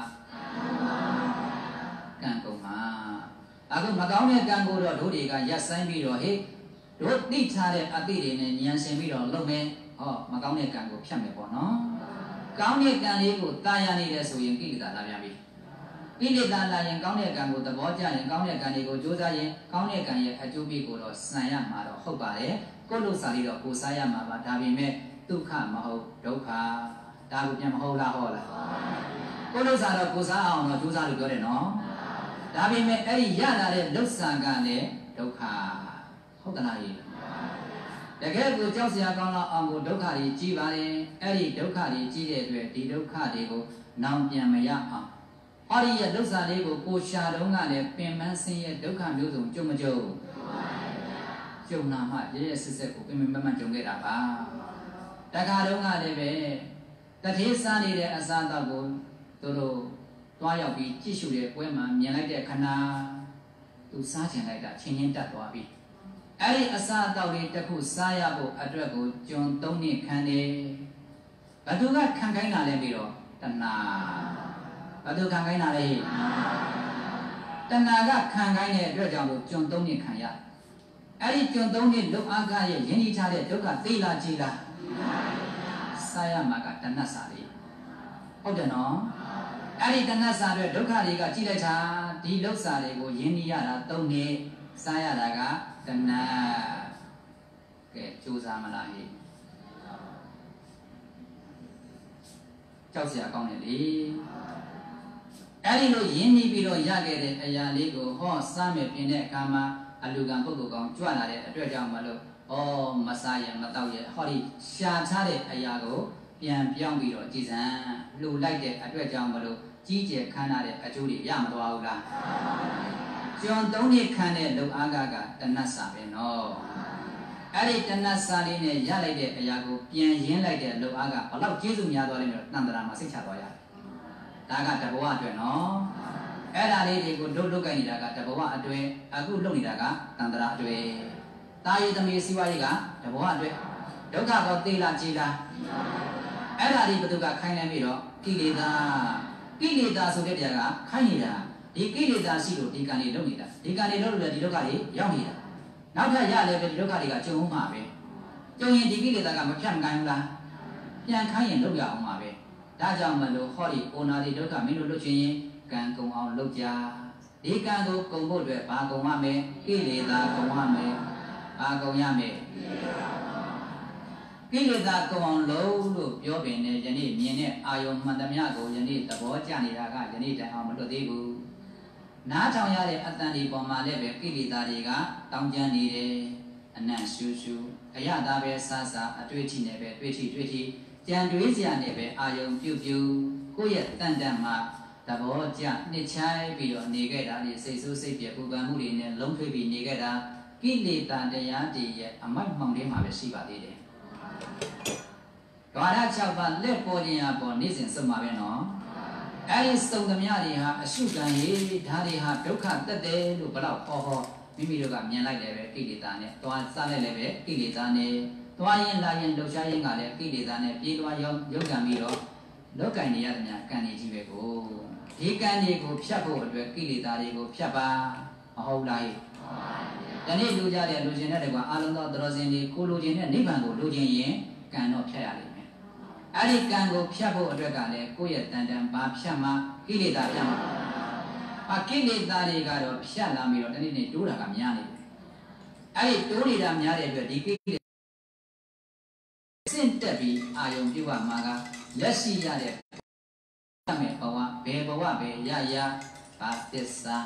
ကံကုန်မှာအခုမကောင်းတဲ့ကံကိုတော့တို့တွေကရပ်ဆိုင်ပြီးတော့ဟေ့တို့သိထားတဲ့အတိတွေနဲ့ဉာဏ်ရှင်ပြီးတော့လုပ်မယ်ဟောမကောင်းတဲ့ကံကိုဖြတ်မယ်ပေါ့နော်ကောင်းတဲ့ကံလေးကိုတာယာနေတယ်ဆိုရင်ကိလေသာလာပြန်ပြီကိလေသာလာရင်ကောင်းတဲ့ကံကိုသဘောကျရင်ကောင်းတဲ့ကံတွေကိုကြိုးစားရင်ကောင်းတဲ့ကံရဲ့အကျိုးပေးကိုတော့စံရမှာတော့ဟုတ်ပါတယ်ကိုယ်လို့စားလေးတော့ကိုစားရမှာပါဒါပေမဲ့ဒုက္ခမဟုတ်ဒုက္ခဒါကိုပြန်မဟုတ်လားဟောလားကိုယ်လို့စားတော့ကိုစားအောင်တော့ကြိုးစားလို့ပြောတယ်နော်ဒါပေမဲ့အဲ့ဒီရလာတဲ့လုဆာကလည်းဒုက္ခဟုတ်သလားကြီးတကယ်ကိုကြောက်စရာကောင်းတော့အောင်ကိုဒုက္ခတွေကြီးပါတယ်အဲ့ဒီဒုက္ခတွေကြီးတဲ့အတွက်ဒီဒုက္ခတွေကိုနောင်ပြန်မရအောင်ဟောဒီရဲ့လုဆာလေးကိုကိုရှာတုံးကလည်းပင်ပန်းဆင်းရဲဒုက္ခမျိုးစုံကြုံမကြုံကြုံနာမှရဲရဲစစ်စစ်ကိုပင်ပန်းမကြုံခဲ့တာပါတခါတုန်းကလည်းပဲတထေးစားနေတဲ့အစားအသောက်ကိုသူတို့တွားရောက်ပြီးကြည့်ရှုတဲ့ပွဲမှာမြင်လိုက်တဲ့ခဏသူစားချင်လိုက်တာချင်းချင်းတက်သွားပြီအဲ့ဒီအစားအသောက်လေးတစ်ခုစားရဖို့အတွက်ကိုကျွန်သုံးနှစ်ခံတယ်ဘသူကခံခိုင်းတာလဲပြီးတော့တဏှာဘသူခံခိုင်းတာလဲတဏှာကခံခိုင်းတဲ့အတွက်ကြောင့်လို့ကျွန်သုံးနှစ်ခံရအဲ့ဒီကျွန်သုံးနှစ်လုံအားကရဲ့ယဉ်ကျေးထားတဲ့ဒုက္ခသိလားကြည်လားစားရမှာကတဏှာစာလေးဟုတ်တယ်နော်အဲ့ဒီတဏှာစာတွေဒုက္ခတွေကကြည်လိုက်တာဒီလောက်စာတွေကိုယဉ်ကျေးရတာသုံးနှစ်စားရတာကတဏှာကဲကြိုးစားမလားဟိကြောက်စရာကောင်းတယ်လေအဲ့ဒီလိုရင်းနှီးပြီးတော့ရခဲ့တဲ့အရာလေးကိုဟောစားမယ်ပြင်တဲ့အခါမှာအလူကံပုဂ္ဂိုလ်ကောင်ကြွလာတဲ့အတွက်ကြောင့်မလို့ဩမစားရမတော့ရဟောဒီရှာထားတဲ့အရာကိုပြန်ပြောင်းပြီးတော့ကြည်စံလှူလိုက်တဲ့အတွက်ကြောင့်မလို့ကြီးကျယ်ခမ်းနားတဲ့အကျိုးတွေရမသွားဘူးလားကျွန်သုံးနှစ်ခံတဲ့လုံအားကကတဏှတ်စာပဲနော်အဲ့ဒီတဏှတ်စာလေးနဲ့ရလိုက်တဲ့အရာကိုပြန်ရင်းလိုက်တဲ့လုံအားကဘလောက်ကျေးဇူးများသွားလဲလို့တန်တရာမှာစိတ်ချသွားရတယ်ဒါကတဘောအတွက်နော်အဲ့ဒါလေးတွေကိုဒုဒုက္ခနေတာကတဘဝအတွင်းအခုလုပ်နေတာကတန်တရာအတွင်းတာယသမီးစီဝါရေးကတဘဝအတွင်းဒုက္ခကောသေလာကြည်လားအဲ့ဒါဒီဘသူကခိုင်းနေပြီးတော့ကိလေသာကိလေသာဆိုတဲ့တရားကခိုင်းနေတာဒီကိလေသာရှိလို့ဒီကံတွေလုပ်နေတာဒီကံတွေလုပ်လို့ဒီဒုက္ခတွေရောက်နေတာနောက်ထပ်ရလည်းပဲဒီဒုက္ခတွေကကြုံမှာပဲကြုံရင်ဒီကိလေသာကမဖြတ်မကိုင်းဘူးလားပြန်ခိုင်းရင်လုပ်ရအောင်ပါပဲဒါကြောင့်မလို့ဟောဒီအိုနာဒီဒုက္ခမင်းတို့လုပ်ချင်ရင်ကံကုံအောင်လုပ်ကြဒီကံကိုကုံဖို့အတွက်ဘာကုံရမလဲကိလေသာကုံရမယ်ဘာကုံရမလဲကိလေသာကုံအောင်လုပ်လို့ပြောပင်နဲ့ယနေ့မြင်တဲ့အာယုံမှန်သမျှကိုယနေ့သဘောကျနေတာကယနေ့တိုင်အောင်မလွတ်သေးဘူးနားထောင်ရတဲ့အတန်ဒီပေါ်မှာလည်းပဲကိလေသာတွေကတောင်းကျမ်းနေတယ်အနံ့ရှူရှူအရသာပဲဆာဆာအတွေ့အထိနဲ့ပဲတွေ့ထိတွေ့ထိကြံတွေးစရာနဲ့ပဲအာယုံပြုတ်ပြုတ်ကိုယ့်ရဲ့တန်တန်မှာသဘောကျနှစ်ချိုင်းပြီးတော့နေခဲ့တာဒီစိတ်ဆိုးစိတ်ပြပူပန်မှုတွေနဲ့လုံးထွေးပြီးနေခဲ့တာကိလေသာတရားတွေရဲ့အမိုက်မှောင်ထဲမှာပဲရှိပါသေးတယ်။ဓဝရ၆ပါးလက်ပေါ်ခြင်းအပေါ်နေ့စဉ်စုံပါပဲနော်။အဲဒီစုံသမျှတွေဟာအရှုကံရေးဒါတွေဟာဒုက္ခတက်တယ်လို့ဘလောက်ဟောဟောမိမိတို့ကမြင်လိုက်တယ်ပဲကိလေသာနဲ့တွားစားလိုက်လည်းပဲကိလေသာနဲ့တွားရင်လာရင်လှုပ်ရှားရင်ကလည်းကိလေသာနဲ့ပြေးတွားရောက်ရုပ်ကံပြီးတော့လောကံနေရတဲ့များကံနေကြီးပဲကိုဒီကံတွေကိုဖြတ်ဖို့အတွက်ကိလေသာတွေကိုဖြတ်ပါမဟုတ်လား။ဒီနေ့လူကြတဲ့လူချင်းတဲ့ကွာအာလုံးသောသရောစင်တွေကိုလူချင်းတဲ့နိဗ္ဗာန်ကိုလူချင်းရင်ကံတော့ဖြတ်ရလိမ့်မယ်။အဲ့ဒီကံကိုဖြတ်ဖို့အတွက်ကလည်းကိုယ့်ရဲ့တန်တန်ဘာဖြတ်မှကိလေသာဖြတ်မှာ။အကိလေသာတွေကတော့ဖြတ်လာပြီးတော့ဒီနေ့နေ့တိုးတာကများနေတယ်။အဲ့ဒီတိုးနေတာများတဲ့အတွက်ဒီကိလေစင့်တက်ပြီးအာယုံပြုတ်မှာကလက်ရှိရတဲ့မဲ့ဘဝဘယ်ဘဝပဲရရဘာသစ္စာ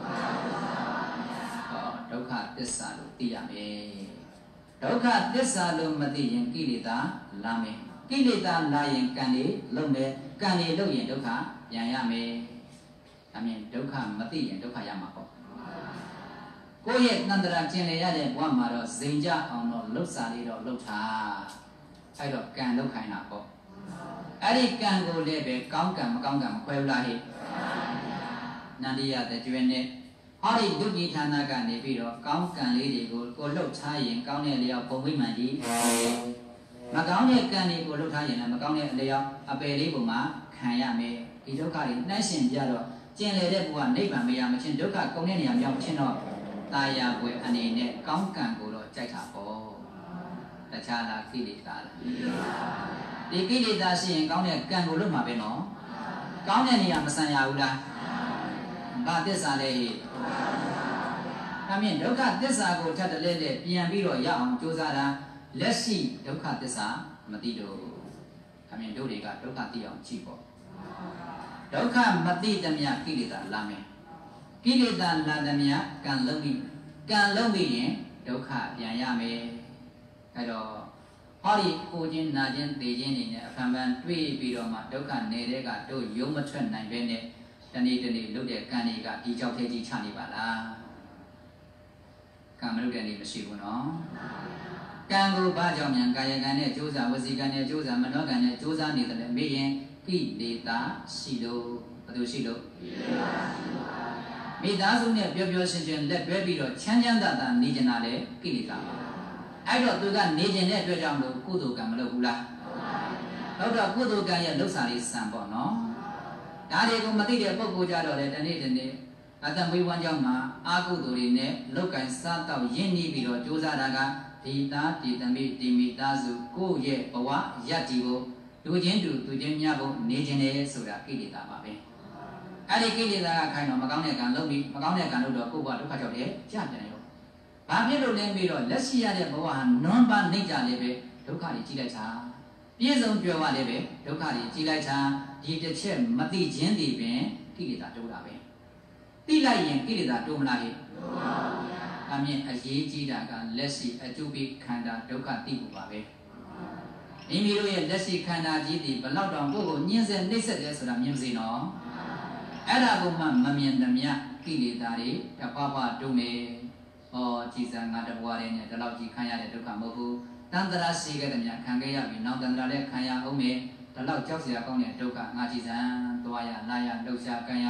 ဟောဒုက္ခသစ္စာလို့သိရမယ်ဒုက္ခသစ္စာလို့မသိရင်ကိလေသာလာမယ်ကိလေသာလာရင်ကံတွေလုံမယ်ကံတွေလုံရင်ဒုက္ခပြန်ရမယ်အမြင်ဒုက္ခမသိရင်ဒုက္ခရမှာပေါ့ကိုယ့်ရဲ့တန်ត្រာကျင်လေရတဲ့ဘဝမှာတော့ဇိမ်ကြအောင်တော့လှုပ်စာလေးတော့လှုပ်ထားအဲ့တော့ကံလှုပ်ခိုင်းတာပေါ့အဲ့ဒီကံကိုလည်းပဲကောင်းကံမကောင်းကံမခွဲဘူးလားဟိနန္ဒီရတဲ့ကျွဲနဲ့ဟောဒီဒုတိယဌာနကနေပြီးတော့ကောင်းကံလေးတွေကိုကိုလှုပ်ထားရင်ကောင်းတဲ့လျောက်ပုံမိမှန်ကြီးမကောင်းတဲ့ကံတွေကိုလှုပ်ထားရင်လည်းမကောင်းတဲ့လျောက်အပယ်လေးပုံမှာခံရမယ်ဒီဒုက္ခတွေနှိုင်းရှင်ပြတော့ကျင်လေတဲ့ဘုရားနိဗ္ဗာန်မရမချင်းဒုက္ခကုန်တဲ့နေရာမြောက်ချင်းတော့တာယာွယ်အနေနဲ့ကောင်းကံကိုတော့ကြိုက်တာပေါ့တခြားလားကိလေသာလားဒီကိလေသာရှိရင်ကောင်းတဲ့ကံကိုလွတ်မှာပဲနော်ကောင်းတဲ့နေရာမဆန်ရဘူးလားဘာသစ္စာလဲဟိဒါမြင်ဒုက္ခသစ္စာကိုထပ်တလဲလဲပြန်ပြီးတော့ရအောင်ကြိုးစားတာလက်ရှိဒုက္ခသစ္စာမသိတော့ဒါမြင်တို့တွေကဒုက္ခသိအောင်ကြည့်ပေါ့ဒုက္ခမသိသမျှကိလေသာလာမယ်ကိလေသာလာသမျှကံလုံးပြီးကံလုံးပြီးရင်ဒုက္ခပြန်ရမယ်အဲ့တော့ဟောဒီကိုချင်းနာချင်းသိချင်းနေနဲ့အဖန်ဖန်တွေးပြီးတော့မှဒုက္ခနေတဲ့ကတို့ရုံမထွက်နိုင်ပဲနဲ့တနေ့တနေ့လုပ်တဲ့ကံတွေကဒီကြောက်သေးကြီးချနေပါလားကံမလုပ်တဲ့နေ့မရှိဘူးနော်ကံကိုဘာကြောင့်မြန်ကာယကံနဲ့ကြိုးစားဝစီကံနဲ့ကြိုးစားမနောကံနဲ့ကြိုးစားနေတယ်မေးရင်ကိလေသာရှိလို့ဘယ်လိုရှိလို့မိသားစုနဲ့ပျော်ပျော်ရွှင်ရွှင်လက်တွဲပြီးတော့ချမ်းချမ်းသာသာနေကြတာလေကိလေသာပါအဲ့တော့သူကနေကျင်တဲ့အတွက်ကြောင့်လို့ကုသိုလ်ကံမလုပ်ဘူးလားဟုတ်တော့ကုသိုလ်ကံရဲ့လှုပ်ရှားလေးစံပေါ့နော်ဒါတွေကိုမသိတဲ့ပုဂ္ဂိုလ်ကြတော့လေတနေ့တနေ့အတ္တမွေးဝမ်းကြောင်းမှာအာကုသိုလ်တွေနဲ့လောက်ကင်စားတော့ရင်းနှီးပြီးတော့ကြိုးစားတာကဒီသားဒီသမီးဒီမိသားစုကိုယ့်ရဲ့ဘဝရပ်တည်ဖို့လူချင်းတူသူချင်းများဖို့နေကျင်တယ်ဆိုတာကိလေသာပါပဲအဲ့ဒီကိလေသာကခိုင်းတော့မကောင်းတဲ့ကံလုပ်ပြီးမကောင်းတဲ့ကံလုပ်တော့ကိုယ့်ဘဝဒုက္ခကြောင့်လေကြာပြန်ရောဘာဖြစ်လို့လဲပြီးတော့လက်ရှိရတဲ့ဘဝဟာနွမ်းပါနှိမ့်ကြလည်းပဲဒုက္ခတွေကြီးလိုက်တာပြည့်စုံကြွယ်ဝလည်းပဲဒုက္ခတွေကြီးလိုက်တာဒီတစ်ချက်မသိခြင်းတွေပင်ကိလေသာတိုးတာပဲသိလိုက်ရင်ကိလေသာတိုးမလားဟဲ့တိုးပါဘူးဗျာအမြင်အရေးကြီးတာကလက်ရှိအကျုပ်ပြီးခန္ဓာဒုက္ခသိဖို့ပါပဲမိမိတို့ရဲ့လက်ရှိခန္ဓာကြီးဒီဘလောက်တောင်ကိုယ့်ကိုညှင်းဆဲနှိမ့်ဆက်တယ်ဆိုတာမြင်စေနော်အဲ့ဒါကိုမှမမြင်သမျှကိလေသာတွေတပပတိုးနေဟောကြည်စံငါတဘွားတွေနဲ့ဒီလောက်ကြီးခံရတဲ့ဒုက္ခမဟုတ်ဘူးတန်ត្រာရှိခဲ့တဲ့မြတ်ခံခဲ့ရပြီနောက်တန်ត្រာလည်းခံရအောင်မယ်ဒီလောက်ကြောက်စရာကောင်းတဲ့ဒုက္ခငါကြည်စံသွားရလာရလှုပ်ရှားခံရ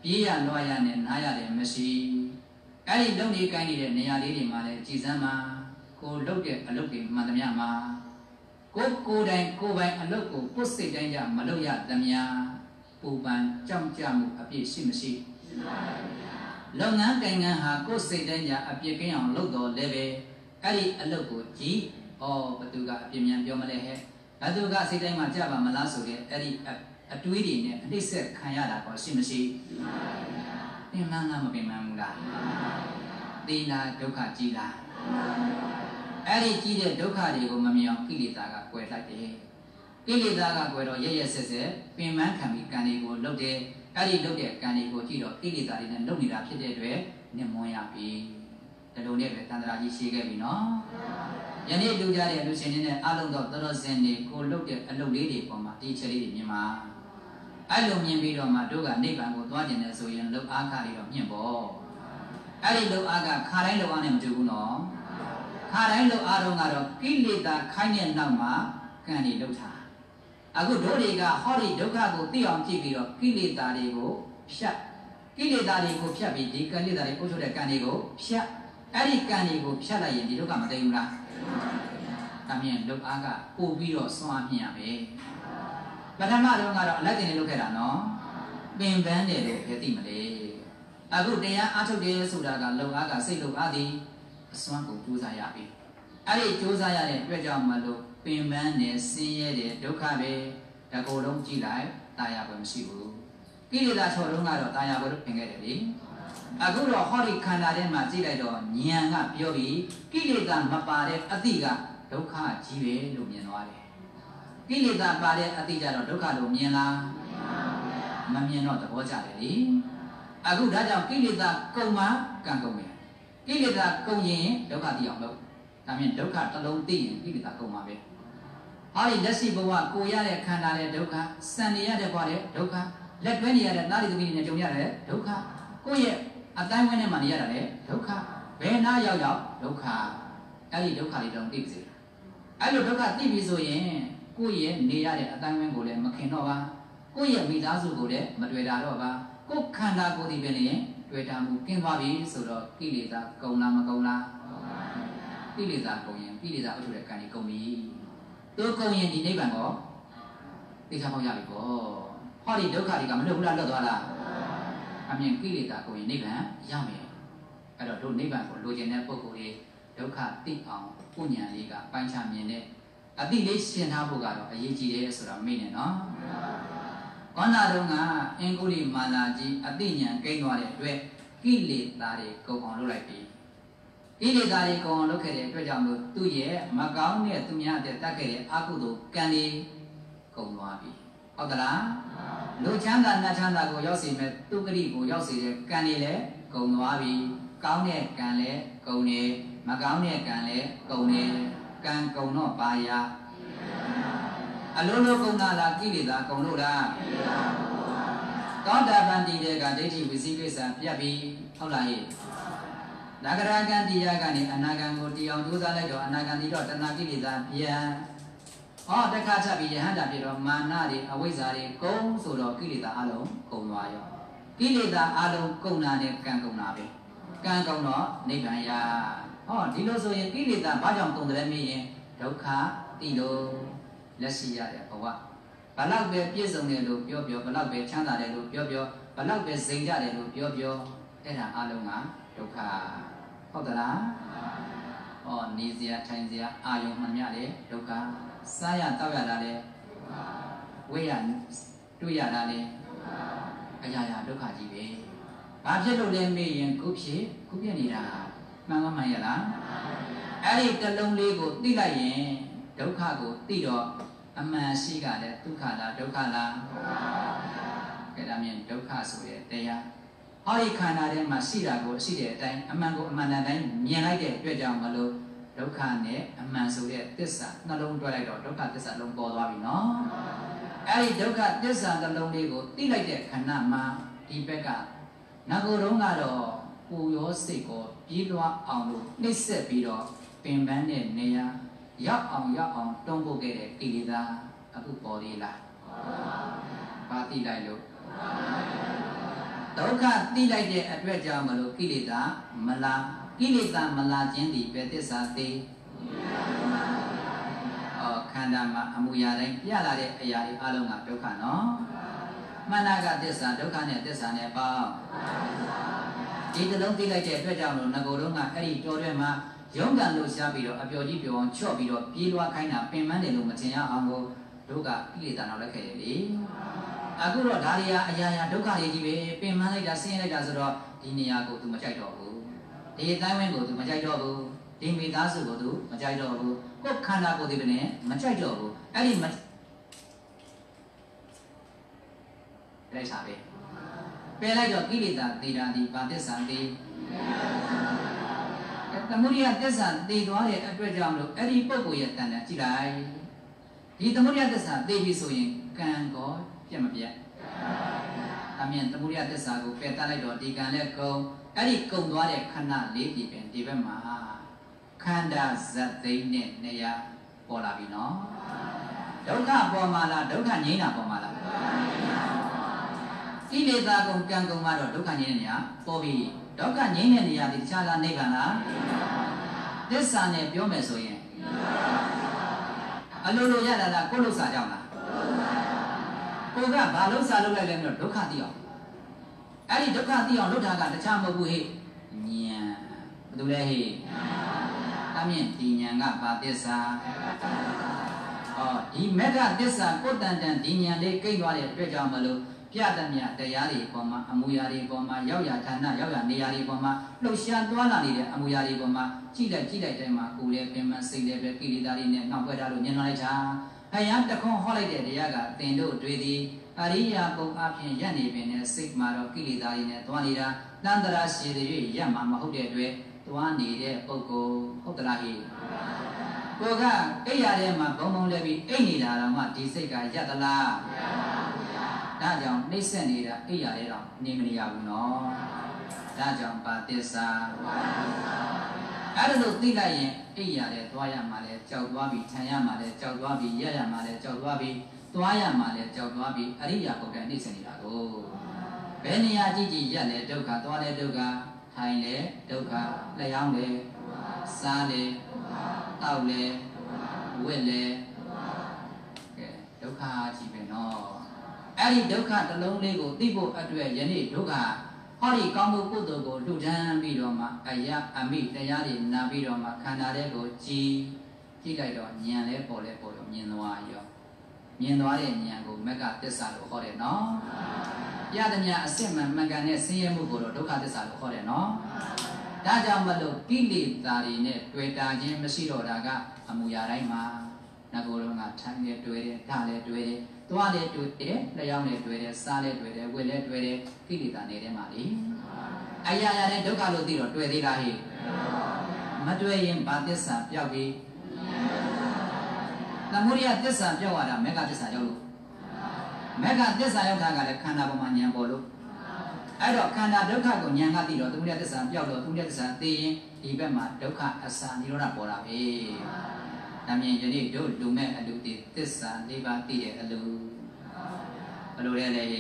ပြေးရလွှားရနဲ့နားရတယ်မရှိအဲ့ဒီလုံနေကိုင်းနေတဲ့နေရာလေးတွေမှာလည်းကြည်စမ်းမှာကိုလုတ်တဲ့အလုပ်တွေမှန်သမျှမှာကိုကိုယ်တိုင်ကိုယ်ပိုင်အလုပ်ကိုကိုယ်စိတ်တိုင်းကြမလုပ်ရသမျှပူပန်ကြောက်ကြမှုအပြည့်ရှိမရှိလုပ်ငန်းကိုင်ငန်းဟာကိုယ်စိတ်တိုင်းကြအပြည့်ကင်းအောင်လုပ်တော်လည်းပဲအဲ့ဒီအလုပ်ကိုကြည်ဩဘသူကအပြည့်မြန်ပြောမလဲဟဲ့ဘသူကစိတ်တိုင်းမှာကြပါမလားဆိုတဲ့အဲ့ဒီအတွေးတွေနဲ့အနှိမ့်ဆက်ခံရတာကောရှိမရှိပင်မန်းလားမပင်မန်းဘူးလားသိလားဒုက္ခကြီးလားအဲ့ဒီကြီးတဲ့ဒုက္ခတွေကိုမမြင်အောင်ကိလေသာကကွယ်လိုက်တယ်ကိလေသာကကွယ်တော့ရရဆက်ဆက်ပင်မန်းခံပြီးကံတွေကိုလှုပ်တယ်အဲ့ဒီလှုပ်တဲ့ကံတွေကိုကြည့်တော့ကိလေသာတွေနဲ့လှုပ်နေတာဖြစ်တဲ့အတွက်နှမွန်းရပြီဒီလိုနဲ့ပဲတန်ត្រာကြီးရှိခဲ့ပြီနော်ယနေ့လူကြတဲ့လူရှင်တွေနဲ့အလုံးတော့တော်တော်စင်နေကိုလှုပ်တဲ့အလုပ်လေးတွေပေါ်မှာဒီချက်လေးတွေမြင်ပါအဲ့လိုမြင်ပြီးတော့မှတို့ကနိဗ္ဗာန်ကိုသွားကျင်တယ်ဆိုရင်လှုပ်အားခါတွေတော့မြင့်ပေါ့အဲ့ဒီလှုပ်အားကခါတိုင်းလှုပ်အားနဲ့မတူဘူးနော်ခါတိုင်းလှုပ်အားတော့ကတော့ကိလေသာခိုင်းတဲ့နောက်မှာကံတွေလှုပ်တာအခုတို့တွေကဟောဒီဒုက္ခကိုသိအောင်ကြည့်ပြီးတော့ကိလေသာတွေကိုဖြတ်ကိလေသာတွေကိုဖြတ်ပြီးဒီကိလေသာတွေပို့ထုတ်တဲ့ကံတွေကိုဖြတ်အဲ့ဒီကံတွေကိုဖြတ်လိုက်ရင်ဒီဒုက္ခမသိဘူးလားဒါမြင်လှုပ်အားကပို့ပြီးတော့စွန့်အားမြင်ရမယ်ပထမတော့ကတော့အလိုက်တင်လေးလုပ်ခဲ့တာနော်ပင်ပန်းတယ်လို့ပဲသိမလဲအခုတရားအားထုတ်တယ်ဆိုတာကလှုပ်အားကစိတ်လှုပ်အားသည်အစွမ်းကိုကြိုးစားရပြီအဲ့ဒီကြိုးစားရတဲ့အတွက်ကြောင့်မလို့ပင်ပန်းတယ်ဆင်းရဲတယ်ဒုက္ခပဲတကူလုံးကြည့်လိုက်တာယာပဲမရှိဘူးကိလေသာချော်လုံးကတော့တာယာပဲလို့ပြင်ခဲ့တယ်လေအခုတော့ဟောဒီခန္ဓာထဲမှာကြည့်လိုက်တော့ဉာဏ်ကပြောပြီးကိလေသာမပါတဲ့အတိကဒုက္ခကြီးပဲလို့မြင်သွားတယ်ကိလေသာပါတဲ့အတိကြတော့ဒုက္ခလို့မြင်လားမမြင်တော့သဘောကျတယ်လေအခုဒါကြောင့်ကိလေသာကုန်မှကံကုန်တယ်ကိလေသာကုန်ရင်ဒုက္ခသိအောင်လုပ်ဒါမြင်ဒုက္ခတစ်လုံးသိရင်ကိလေသာကုန်မှာပဲဟောဒီလက်ရှိဘဝကိုရတဲ့ခန္ဓာတဲ့ဒုက္ခစံနေရတဲ့ဘဝတဲ့ဒုက္ခလက်တွဲနေရတဲ့သားရည်သမီးတွေနဲ့ကြုံရတဲ့ဒုက္ခကိုယ့်ရဲ့အတိုင်းဝန်းထဲမှာနေရတာလေဒုက္ခဘယ်နာရောက်ရောက်ဒုက္ခအဲ့ဒီဒုက္ခတွေတော့သိစေအဲ့လိုဒုက္ခသိပြီဆိုရင်ကိုယ့်ရဲ့နေရတဲ့အတိုင်းဝန်းကိုလည်းမခင်တော့ပါကိုယ့်ရဲ့မိသားစုကိုလည်းမတွေ့တာတော့ပါကိုယ်ခန္ဓာကိုယ်ဒီပဲနေတွေ့တာမှုကင်းသွားပြီဆိုတော့ကိလေသာကုန်လားမကုန်လားကိလေသာကုန်ရင်ကိလေသာအထုတဲ့ကံကြီးကုန်ပြီသူကုန်ရင်ဒီနိဗ္ဗာန်ကိုသိချမောက်ရပြီပေါ့ဟောဒီဒုက္ခတွေကမလွတ်ဘူးလားလွတ်သွားလားအမြင်ကိလေသာကုန်ရင်နိဗ္ဗာန်ရမယ်အဲ့တော့တို့နိဗ္ဗာန်ကိုလိုချင်တဲ့ပုဂ္ဂိုလ်တွေဒုက္ခသိအောင်ပုညံလေးကပိုင်းခြားမြင်တဲ့အတိလေးရှင်းထားဖို့ကတော့အရေးကြီးတယ်ဆိုတာမိနေနော်ကောဏတုံးကအင်္ဂုလိမာလာကြီးအတိညာကိန်းသွားတဲ့အတွက်ကိလေသာတွေကုန်အောင်လုပ်လိုက်ပြီကိလေသာတွေကုန်အောင်လုပ်ခဲ့တဲ့အတွက်ကြောင့်လို့သူ့ရဲ့မကောင်းတဲ့သူများတဲ့တတ်ခဲ့တဲ့အကုသိုလ်ကံတွေကုန်သွားပြီဟုတ်သလားလူချမ်းသာနတ်ချမ်းသာကိုရောက်စေမဲ့သူဂရိကိုရောက်စေတဲ့ကံတွေလည်းကုန်သွားပြီကောင်းတဲ့ကံလည်းကုန်နေမကောင်းတဲ့ကံလည်းကုန်နေကံကုန်တော့ပါရအလုံးလုံးကုန်တာလားကိလေသာကုန်လို့လားသောတာပန်တည်တဲ့ကဒိဋ္ဌိဝိသိကိစ္စပြတ်ပြီဟုတ်လားဟဲ့နာဂရကံတရားကနေအနာဂံကိုတရားကြိုးစားလိုက်တော့အနာဂံဒီတော့တဏှာကိလေသာပြန်ဟောတခါချက်ပြီးယဟန္တာပြတော့မာနတွေအဝိဇ္ဇာတွေကုန်ဆိုတော့ကိလေသာအလုံးကုန်သွားရောကိလေသာအလုံးကုန်တာနဲ့ကံကုန်တာပဲကံကုန်တော့နိဗ္ဗာန်ရဟောဒီလိုဆိုရင်ကိလေသာဘာကြောင့်ကုန်တယ်မေးရင်ဒုက္ခတိလို့လက်ရှိရတဲ့ဘဝဘလောက်ပဲပြည့်စုံတယ်လို့ပြောပြောဘလောက်ပဲချမ်းသာတယ်လို့ပြောပြောဘလောက်ပဲစိမ်ကြတယ်လို့ပြောပြောအဲ့ဒါအလုံးကဒုက္ခဟုတ်သလားဟောနေစရာထိုင်စရာအာယုံမှန်ရတယ်ဒုက္ခစားရတောက်ရတာလေဝေးရတွေ့ရတာလေအရာရာဒုက္ခကြီးပဲဘာဖြစ်လို့လဲမေးရင်ခုဖြစ်ခုပြနေတာမှန်မမှန်ရလားအဲ့ဒီတလုံးလေးကိုသိလိုက်ရင်ဒုက္ခကိုသိတော့အမှန်ရှိကလည်းဒုက္ခလားဒုက္ခလားကဲဒါမြင်ဒုက္ခဆိုတဲ့တရားဟောဒီခန္ဓာထဲမှာရှိတာကိုရှိတဲ့အတိုင်းအမှန်ကိုအမှန်တိုင်းမြင်လိုက်တဲ့အတွက်ကြောင့်မလို့ဒုက္ခနဲ့အမှန်ဆိုတဲ့သစ္စာနှလုံးတွဲလိုက်တော့ဒုက္ခသစ္စာလုံးပေါ်သွားပြီနော်အဲ့ဒီဒုက္ခသစ္စာနှလုံးလေးကိုသိလိုက်တဲ့ခဏမှာဒီဘက်ကငါကိုယ်လုံးကတော့ကိုယ်ရောစိတ်ကိုပြေးလွှားအောင်လို့နှိမ့်ဆက်ပြီးတော့ပင်ပန်းတဲ့နေရာရောက်အောင်ရောက်အောင်တွန်းပို့ခဲ့တဲ့ကိလေသာအခုပေါ်သေးလားဘာသိလိုက်လို့ဟဒုက္ခသိလိုက်တဲ့အတွက်ကြောင့်မလို့ကိလေသာမလာကိလေသာမလာခြင်းဒီပဲသစ္စာသိဩခန္ဓာမှာအမှုရာတိုင်းပြလာတဲ့အရာတွေအလုံးကဒုက္ခနော်မနကသစ္စာဒုက္ခနဲ့သစ္စာနဲ့ပေါင်းဒီတလုံးသိလိုက်တဲ့အတွက်ကြောင့်လို့ငကိုယ်လုံးကအဲ့ဒီတော်ထဲမှာရုံးကန်လို့ရှားပြီးတော့အပျော်ကြီးပြောအောင်ချော့ပြီးတော့ပြေးလွှားခိုင်းတာပင်ပန်းတယ်လို့မထင်ရအောင်ကိုတို့ကကိလေသာနောက်လက်ခဲ့ရလေအခုတော့ဒါတွေကအရာရာဒုက္ခတွေကြီးပဲပင်ပန်းလိုက်တာဆင်းရဲလိုက်တာဆိုတော့ဒီနေရာကို तू မကြိုက်တော့ဘူးဒီအတိုင်းဝင်းကို तू မကြိုက်တော့ဘူးဒီမိသားစုကို तू မကြိုက်တော့ဘူးကိုယ်ခန္ဓာကိုယ်ဒီပဲနဲ့မကြိုက်တော့ဘူးအဲ့ဒီမလိုက်စားပဲပယ်လိုက်တော့ကိလေသာသေတာဒီဘာသစ္စာသေသမုဒိယသစ္စာသေသွားတဲ့အတွက်ကြောင့်မလို့အဲ့ဒီပုဂ္ဂိုလ်ရဲ့တဏ္ဍာကြည့်လိုက်ဒီသမုဒိယသစ္စာသေပြီဆိုရင်ကံကောပြတ်မပြတ်အမြင်သမုဒိယသစ္စာကိုပယ်တတ်လိုက်တော့ဒီကံနဲ့ကုံအဲ့ဒီကုံသွားတဲ့ခဏလေးဒီပင်ဒီဘက်မှာခန္ဓာဇတ်သိမ်းနဲ့နေရာပေါ်လာပြီနော်ဒုက္ခပေါ်မှာလားဒုက္ခငြိမ်းတာပေါ်မှာလားကိလေသာကုံကံကုံမှာတော့ဒုက္ခငြိမ်းတဲ့နေရာပေါ်ပြီဒုက္ခငြိမ်းတဲ့နေရာဒီတခြားလားနိဗ္ဗာန်လားသစ္စာနဲ့ပြောမယ်ဆိုရင်အလိုလိုရတာလားကိုယ်လို့စာကြောင့်လားကိုကဘာလို့စာလုပ်လိုက်လဲဆိုတော့ဒုက္ခသိအောင်အဲ့ဒီဒုက္ခသိအောင်လုပ်တာကတခြားမဟုတ်ဘူးဟဲ့ဉာဏ်ဘယ်လိုလဲဟဲ့အမြင်ဒီဉာဏ်ကဘာသစ္စာဟောဒီမေတ္တာသစ္စာကိုယ်တန်တန်ဒီဉာဏ်လေးကိတ်သွားတဲ့အတွက်ကြောင့်မလို့ပြတတ်မြတရားတွေပေါ်မှာအမူအရာတွေပေါ်မှာရောက်ရဌာနရောက်ရနေရာတွေပေါ်မှာလှုပ်ရှားသွားလာနေတဲ့အမူအရာတွေပေါ်မှာကြည့်လိုက်ကြည့်လိုက်တိုင်းမှာကိုယ်ရဲ့ပင်မစိတ်ရဲ့ပဲကိလေသာတွေနဲ့နှောက်ဖွဲ့ထားလို့ညှဉ်းလိုက်တာဘုရားတခွန်းဟောလိုက်တဲ့တရားကသင်တို့တွေ့သည်အရိယာပုံအပြင်ရက်နေပင်နဲ့စိတ်မှာတော့ကိလေသာတွေနဲ့သွားနေတာတန်တရာရှိတဲ့ရက်မှာမဟုတ်တဲ့အတွက်သွားနေတဲ့ပုဂ္ဂိုလ်ဟုတ်တလားဟိကိုကအိယာထဲမှာဘုံဘုံလဲပြီးအိတ်နေတာတော့မှဒီစိတ်ကရက်သလားဒါကြောင့်နှိမ့်ဆက်နေတာအိယာထဲတော့နေမနေရဘူးနော်ဒါကြောင့်ပါသစ္စာအဲ့ဒါလို့သိလိုက်ရင်အိယာထဲသွားရမှာလဲကြောက်သွားပြီးထံရမှာလဲကြောက်သွားပြီးရက်ရမှာလဲကြောက်သွားပြီးသွားရမှာလဲကြောက်သွားပြီးအရိယာပုဂ္ဂိုလ်နှိမ့်ဆက်နေတာကိုဘယ်နေရာကြည့်ကြည့်ရက်လဲဒုက္ခသွားလဲဒုက္ခထိုင်လဲဒုက္ခလျှောင်းလဲစားလဲတောက်လဲဝက်လဲကဲဒုက္ခကြီးပဲနော်အဲ့ဒီဒုက္ခတစ်လုံးလေးကိုသိဖို့အတွက်ယနေ့ဒုက္ခဟောဒီကောင်းမှုကုသိုလ်ကိုလှူဒန်းပြီးတော့မှအယအမိတရားတွေနာပြီးတော့မှခန္ဓာလေးကိုကြည်ကြည့်လိုက်တော့ဉာဏ်လဲပေါ်လဲပေါ်တော့မြင်သွားရောမြင်သွားတဲ့ဉာဏ်ကိုမက္ကသစ္စာလို့ခေါ်တယ်နော်ရသမျှအစစ်မှန်မှန်ကန်တဲ့ဆင်းရဲမှုကိုတော့ဒုက္ခသစ္စာလို့ခေါ်တယ်နော်ဒါကြောင့်မလို့ကိလေသာတွေနဲ့တွေ့တာခြင်းမရှိတော့တာကအမူအရာတိုင်းမှာငကိုယ်လုံးကထိုင်နေတွေ့တယ်ဓာတ်လည်းတွေ့တယ်သွားလည်းတွေ့တယ်လျှောင်းလည်းတွေ့တယ်စားလည်းတွေ့တယ်ဝက်လည်းတွေ့တယ်ကိလေသာနေတဲ့မှာလေအရာရာနဲ့ဒုက္ခလို့သိတော့တွေ့သေးလားဟိမတွေ့ရင်ဘာသစ္စာပြောက်ပြီသမုဒိယသစ္စာပြောက်ရတာမေဃသစ္စာရောက်လို့မေဃသစ္စာရောက်တာကလည်းခန္ဓာပေါ်မှာဉာဏ်ပေါ်လို့အဲ့တော့ခန္ဓာဒုက္ခကိုဉာဏ်ကသိတော့သမုဒိယသစ္စာပြောက်တော့သမုဒိယသစ္စာသိရင်ဒီဘက်မှာဒုက္ခအစာនិရောဓပေါ်လာပြီဒါမြင်ယနေ့တို့လူမဲ့အလူတည်သစ္စာ၄ပါးသိတဲ့အလူဘယ်လိုလဲလဲ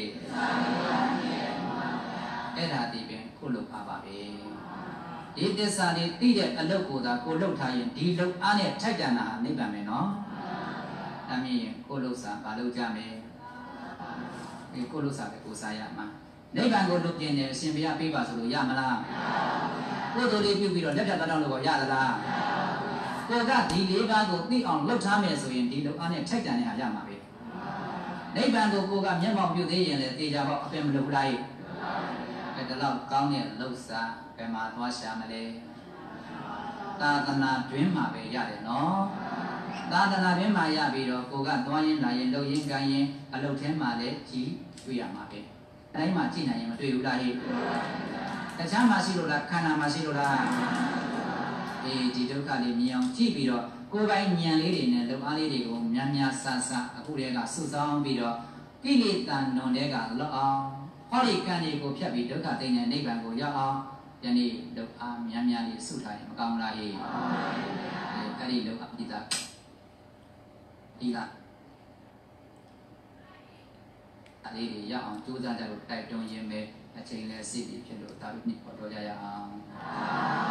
အဲ့ဒါဒီပင်ခုလုပါပါပဲဒီသစ္စာတွေသိတဲ့အလုပ်ကိုသာကိုလှုပ်ထားရင်ဒီလှုပ်အားနဲ့ထိုက်တန်တာဟာနိဗ္ဗာန်ပဲနော်ဒါမြင်ရင်ကိုလှုပ်စာဘာလုပ်ကြမယ်ဒီကိုလှုပ်စာပဲကိုစားရမှာနိဗ္ဗာန်ကိုလုပ်ပြင်းတယ်အရှင်ဘုရားပေးပါဆိုလို့ရမလားကိုယ်တို့လေးပြုပြီးတော့လက်ဖြတ်တောင်းလို့ရသလားကိုကဒီလေးပါးကိုသိအောင်လှုပ်ထားမယ်ဆိုရင်ဒီလုံအားနဲ့ထိုက်တန်တဲ့ဟာရမှာပဲနိဗ္ဗာန်ကိုကိုကမျက်မှောက်ပြုသေးရင်လည်းသိကြပါအပင်မလုပ်ဘူးလားအဲ့ဒါတော့ကောင်းတဲ့လှုပ်စာဘယ်မှာသွားရှာမလဲသာသနာတွင်မှာပဲရတယ်နော်သာသနာတွင်မှာရပြီးတော့ကိုကသွားရင်လာရင်လှုပ်ရင်ကိုင်းရင်အလုပ်ထဲမှာလည်းကြည်တွေ့ရမှာပဲတိုင်းမှာကြည်နိုင်ရင်မတွေ့ဘူးလားဟိတခြားမှာရှိလို့လားခန္ဓာမှာရှိလို့လားအေးဒီဒုက္ခလေးမြင်အောင်ကြည့်ပြီးတော့ကိုယ်ပိုင်ဉာဏ်လေးတွေနဲ့လုံအားလေးတွေကိုများများဆဆအခုတည်းကစုဆောင်ပြီးတော့ကိလေသာနွန်တဲ့ကလော့အောင်ဟောဒီကံတွေကိုဖြတ်ပြီးဒုက္ခသိတဲ့နိဗ္ဗာန်ကိုရောက်အောင်ယနေ့လုံအားများများလေးစုထားရင်မကောင်းလားဟေ့အဲ့ဒီလုံအားဒီသာဒီကအဲ့ဒီရအောင်ကြိုးစားကြလို့တိုက်တွန်းရင်းပဲအချိန်လည်းစီးပြီးဖြစ်လို့ဒါပြီးနှစ်ပေါ်တော့ကြရအောင်